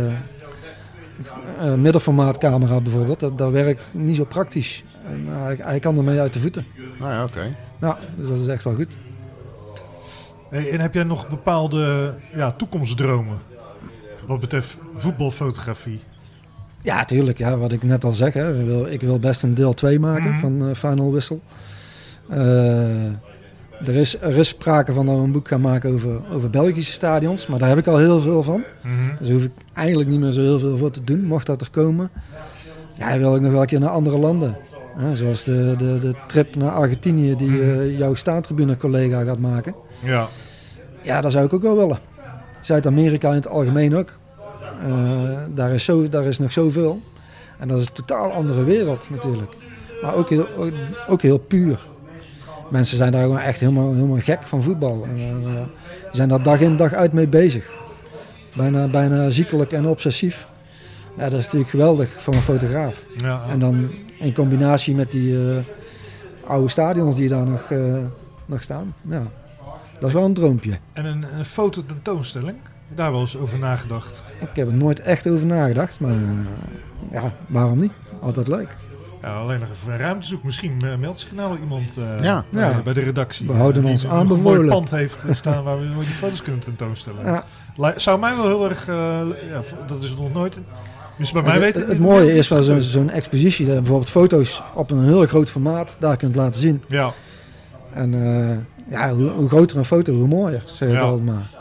uh, middelformaatcamera bijvoorbeeld. Dat, dat werkt niet zo praktisch. En, uh, hij, hij kan ermee uit de voeten. Nou ja, oké. Okay. Ja, dus dat is echt wel goed. Hey, en heb jij nog bepaalde ja, toekomstdromen wat betreft voetbalfotografie? Ja, tuurlijk. Ja, wat ik net al zeg. Hè. Ik, wil, ik wil best een deel twee maken mm-hmm. van uh, Final Whistle. Uh, er, is, er is sprake van dat we een boek gaan maken over, over Belgische stadions. Maar daar heb ik al heel veel van. Mm-hmm. Dus daar hoef ik eigenlijk niet meer zo heel veel voor te doen. Mocht dat er komen. Ja, wil ik nog wel een keer naar andere landen. Ja, zoals de, de, de trip naar Argentinië die uh, jouw staantribune collega gaat maken. Ja. Ja, dat zou ik ook wel willen. Zuid-Amerika in het algemeen ook. Uh, daar, is zo, daar is nog zoveel. En dat is een totaal andere wereld natuurlijk. Maar ook heel, ook, ook heel puur. Mensen zijn daar gewoon echt helemaal, helemaal gek van voetbal. En, uh, die zijn daar dag in dag uit mee bezig. Bijna, bijna ziekelijk en obsessief. Ja, dat is natuurlijk geweldig voor een fotograaf. Ja, ja. En dan in combinatie met die uh, oude stadions die daar nog, uh, nog staan. Ja, dat is wel een droompje. En een, een fototentoonstelling? Daar wel eens over nagedacht? Ik heb er nooit echt over nagedacht, maar uh, ja, waarom niet? Altijd leuk. Ja, alleen nog even ruimte zoeken. Misschien uh, meldt zich nou iemand uh, ja. bij, Ja. bij de redactie. We houden uh, ons die aanbevolen. een mooi pand heeft staan waar we die foto's kunnen tentoonstellen. Ja. Zou mij wel heel erg... Uh, ja, dat is nog nooit... Dus bij mij het, weten het, het mooie is wel zo'n, zo'n expositie. Dat je bijvoorbeeld foto's op een heel groot formaat daar kunt laten zien. Ja. En uh, ja, hoe, hoe groter een foto, hoe mooier. Zeg ik ja. altijd maar.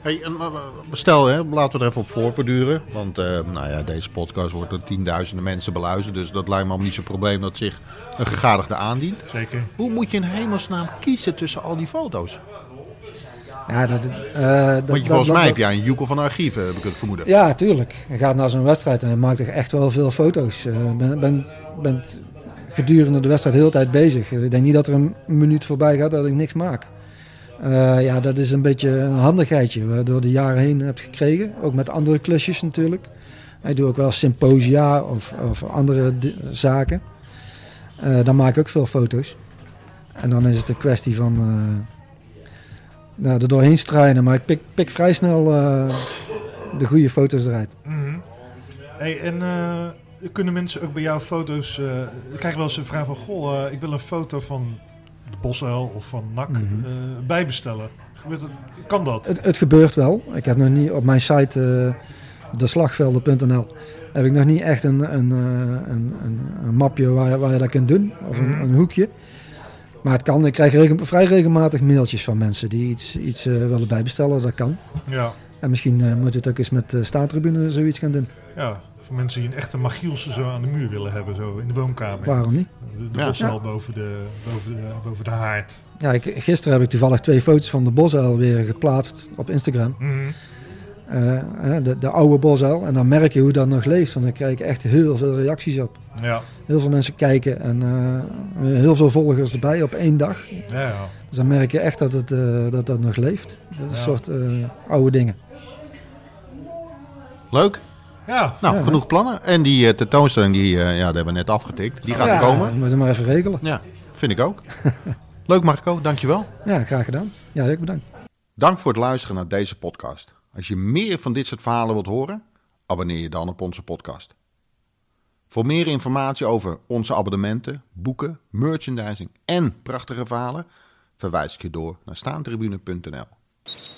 Hey, en, uh, stel, hè, laten we er even op voortborduren. Want uh, nou ja, deze podcast wordt door tienduizenden mensen beluisterd. Dus dat lijkt me al niet zo'n probleem dat zich een gegadigde aandient. Zeker. Hoe moet je in hemelsnaam kiezen tussen al die foto's? Ja, dat, uh, dat, Want je, dat, volgens dat, mij dat, heb jij een joekel van archieven, heb ik het vermoeden. Ja, tuurlijk. Je gaat naar zo'n wedstrijd en je maakt er echt wel veel foto's. Ik uh, ben, ben, ben gedurende de wedstrijd de hele tijd bezig. Ik denk niet dat er een minuut voorbij gaat dat ik niks maak. Uh, ja, dat is een beetje een handigheidje waar je door de jaren heen hebt gekregen. Ook met andere klusjes natuurlijk. Ik doe ook wel symposia of, of andere d- zaken. Uh, dan maak ik ook veel foto's. En dan is het een kwestie van uh, nou, er doorheen strijden. Maar ik pik, pik vrij snel uh, de goede foto's eruit. Mm-hmm. Hey, en uh, kunnen mensen ook bij jou foto's... Uh, ik krijg wel eens een vraag van... Goh, uh, ik wil een foto van de bosuil of van N A C mm-hmm. uh, bijbestellen. Gebeurt het, kan dat? Het, het gebeurt wel. Ik heb nog niet op mijn site uh, de slagvelden punt n l heb ik nog niet echt een, een, een, een, een mapje waar je, waar je dat kunt doen. Of een, een hoekje. Maar het kan. Ik krijg regen, vrij regelmatig mailtjes van mensen die iets, iets uh, willen bijbestellen. Dat kan. Ja. En misschien uh, moet je het ook eens met de staantribune zoiets gaan doen. Ja, voor mensen die een echte Magielse zo aan de muur willen hebben. Zo in de woonkamer. Waarom niet? De, de ja. bosuil ja. boven, de, boven, de, boven de haard. Ja, ik, gisteren heb ik toevallig twee foto's van de bosuil weer geplaatst op Instagram. Mm-hmm. Uh, de, de oude bosuil. En dan merk je hoe dat nog leeft. En dan krijg ik echt heel veel reacties op. Ja. Heel veel mensen kijken en uh, heel veel volgers erbij op één dag. Ja, ja. Dus dan merk je echt dat het, uh, dat, dat nog leeft. Dat is Ja. een soort uh, oude dingen. Leuk. Ja. Nou, Ja, genoeg hè? plannen. En die uh, tentoonstelling, die, uh, ja, die hebben we net afgetikt. Die gaat ja, er komen. We moeten maar even regelen. Ja, vind ik ook. Leuk Marco, dankjewel. Ja, graag gedaan. Ja, ik bedankt. Dank voor het luisteren naar deze podcast. Als je meer van dit soort verhalen wilt horen, abonneer je dan op onze podcast. Voor meer informatie over onze abonnementen, boeken, merchandising en prachtige verhalen, verwijs ik je door naar staantribune punt n l.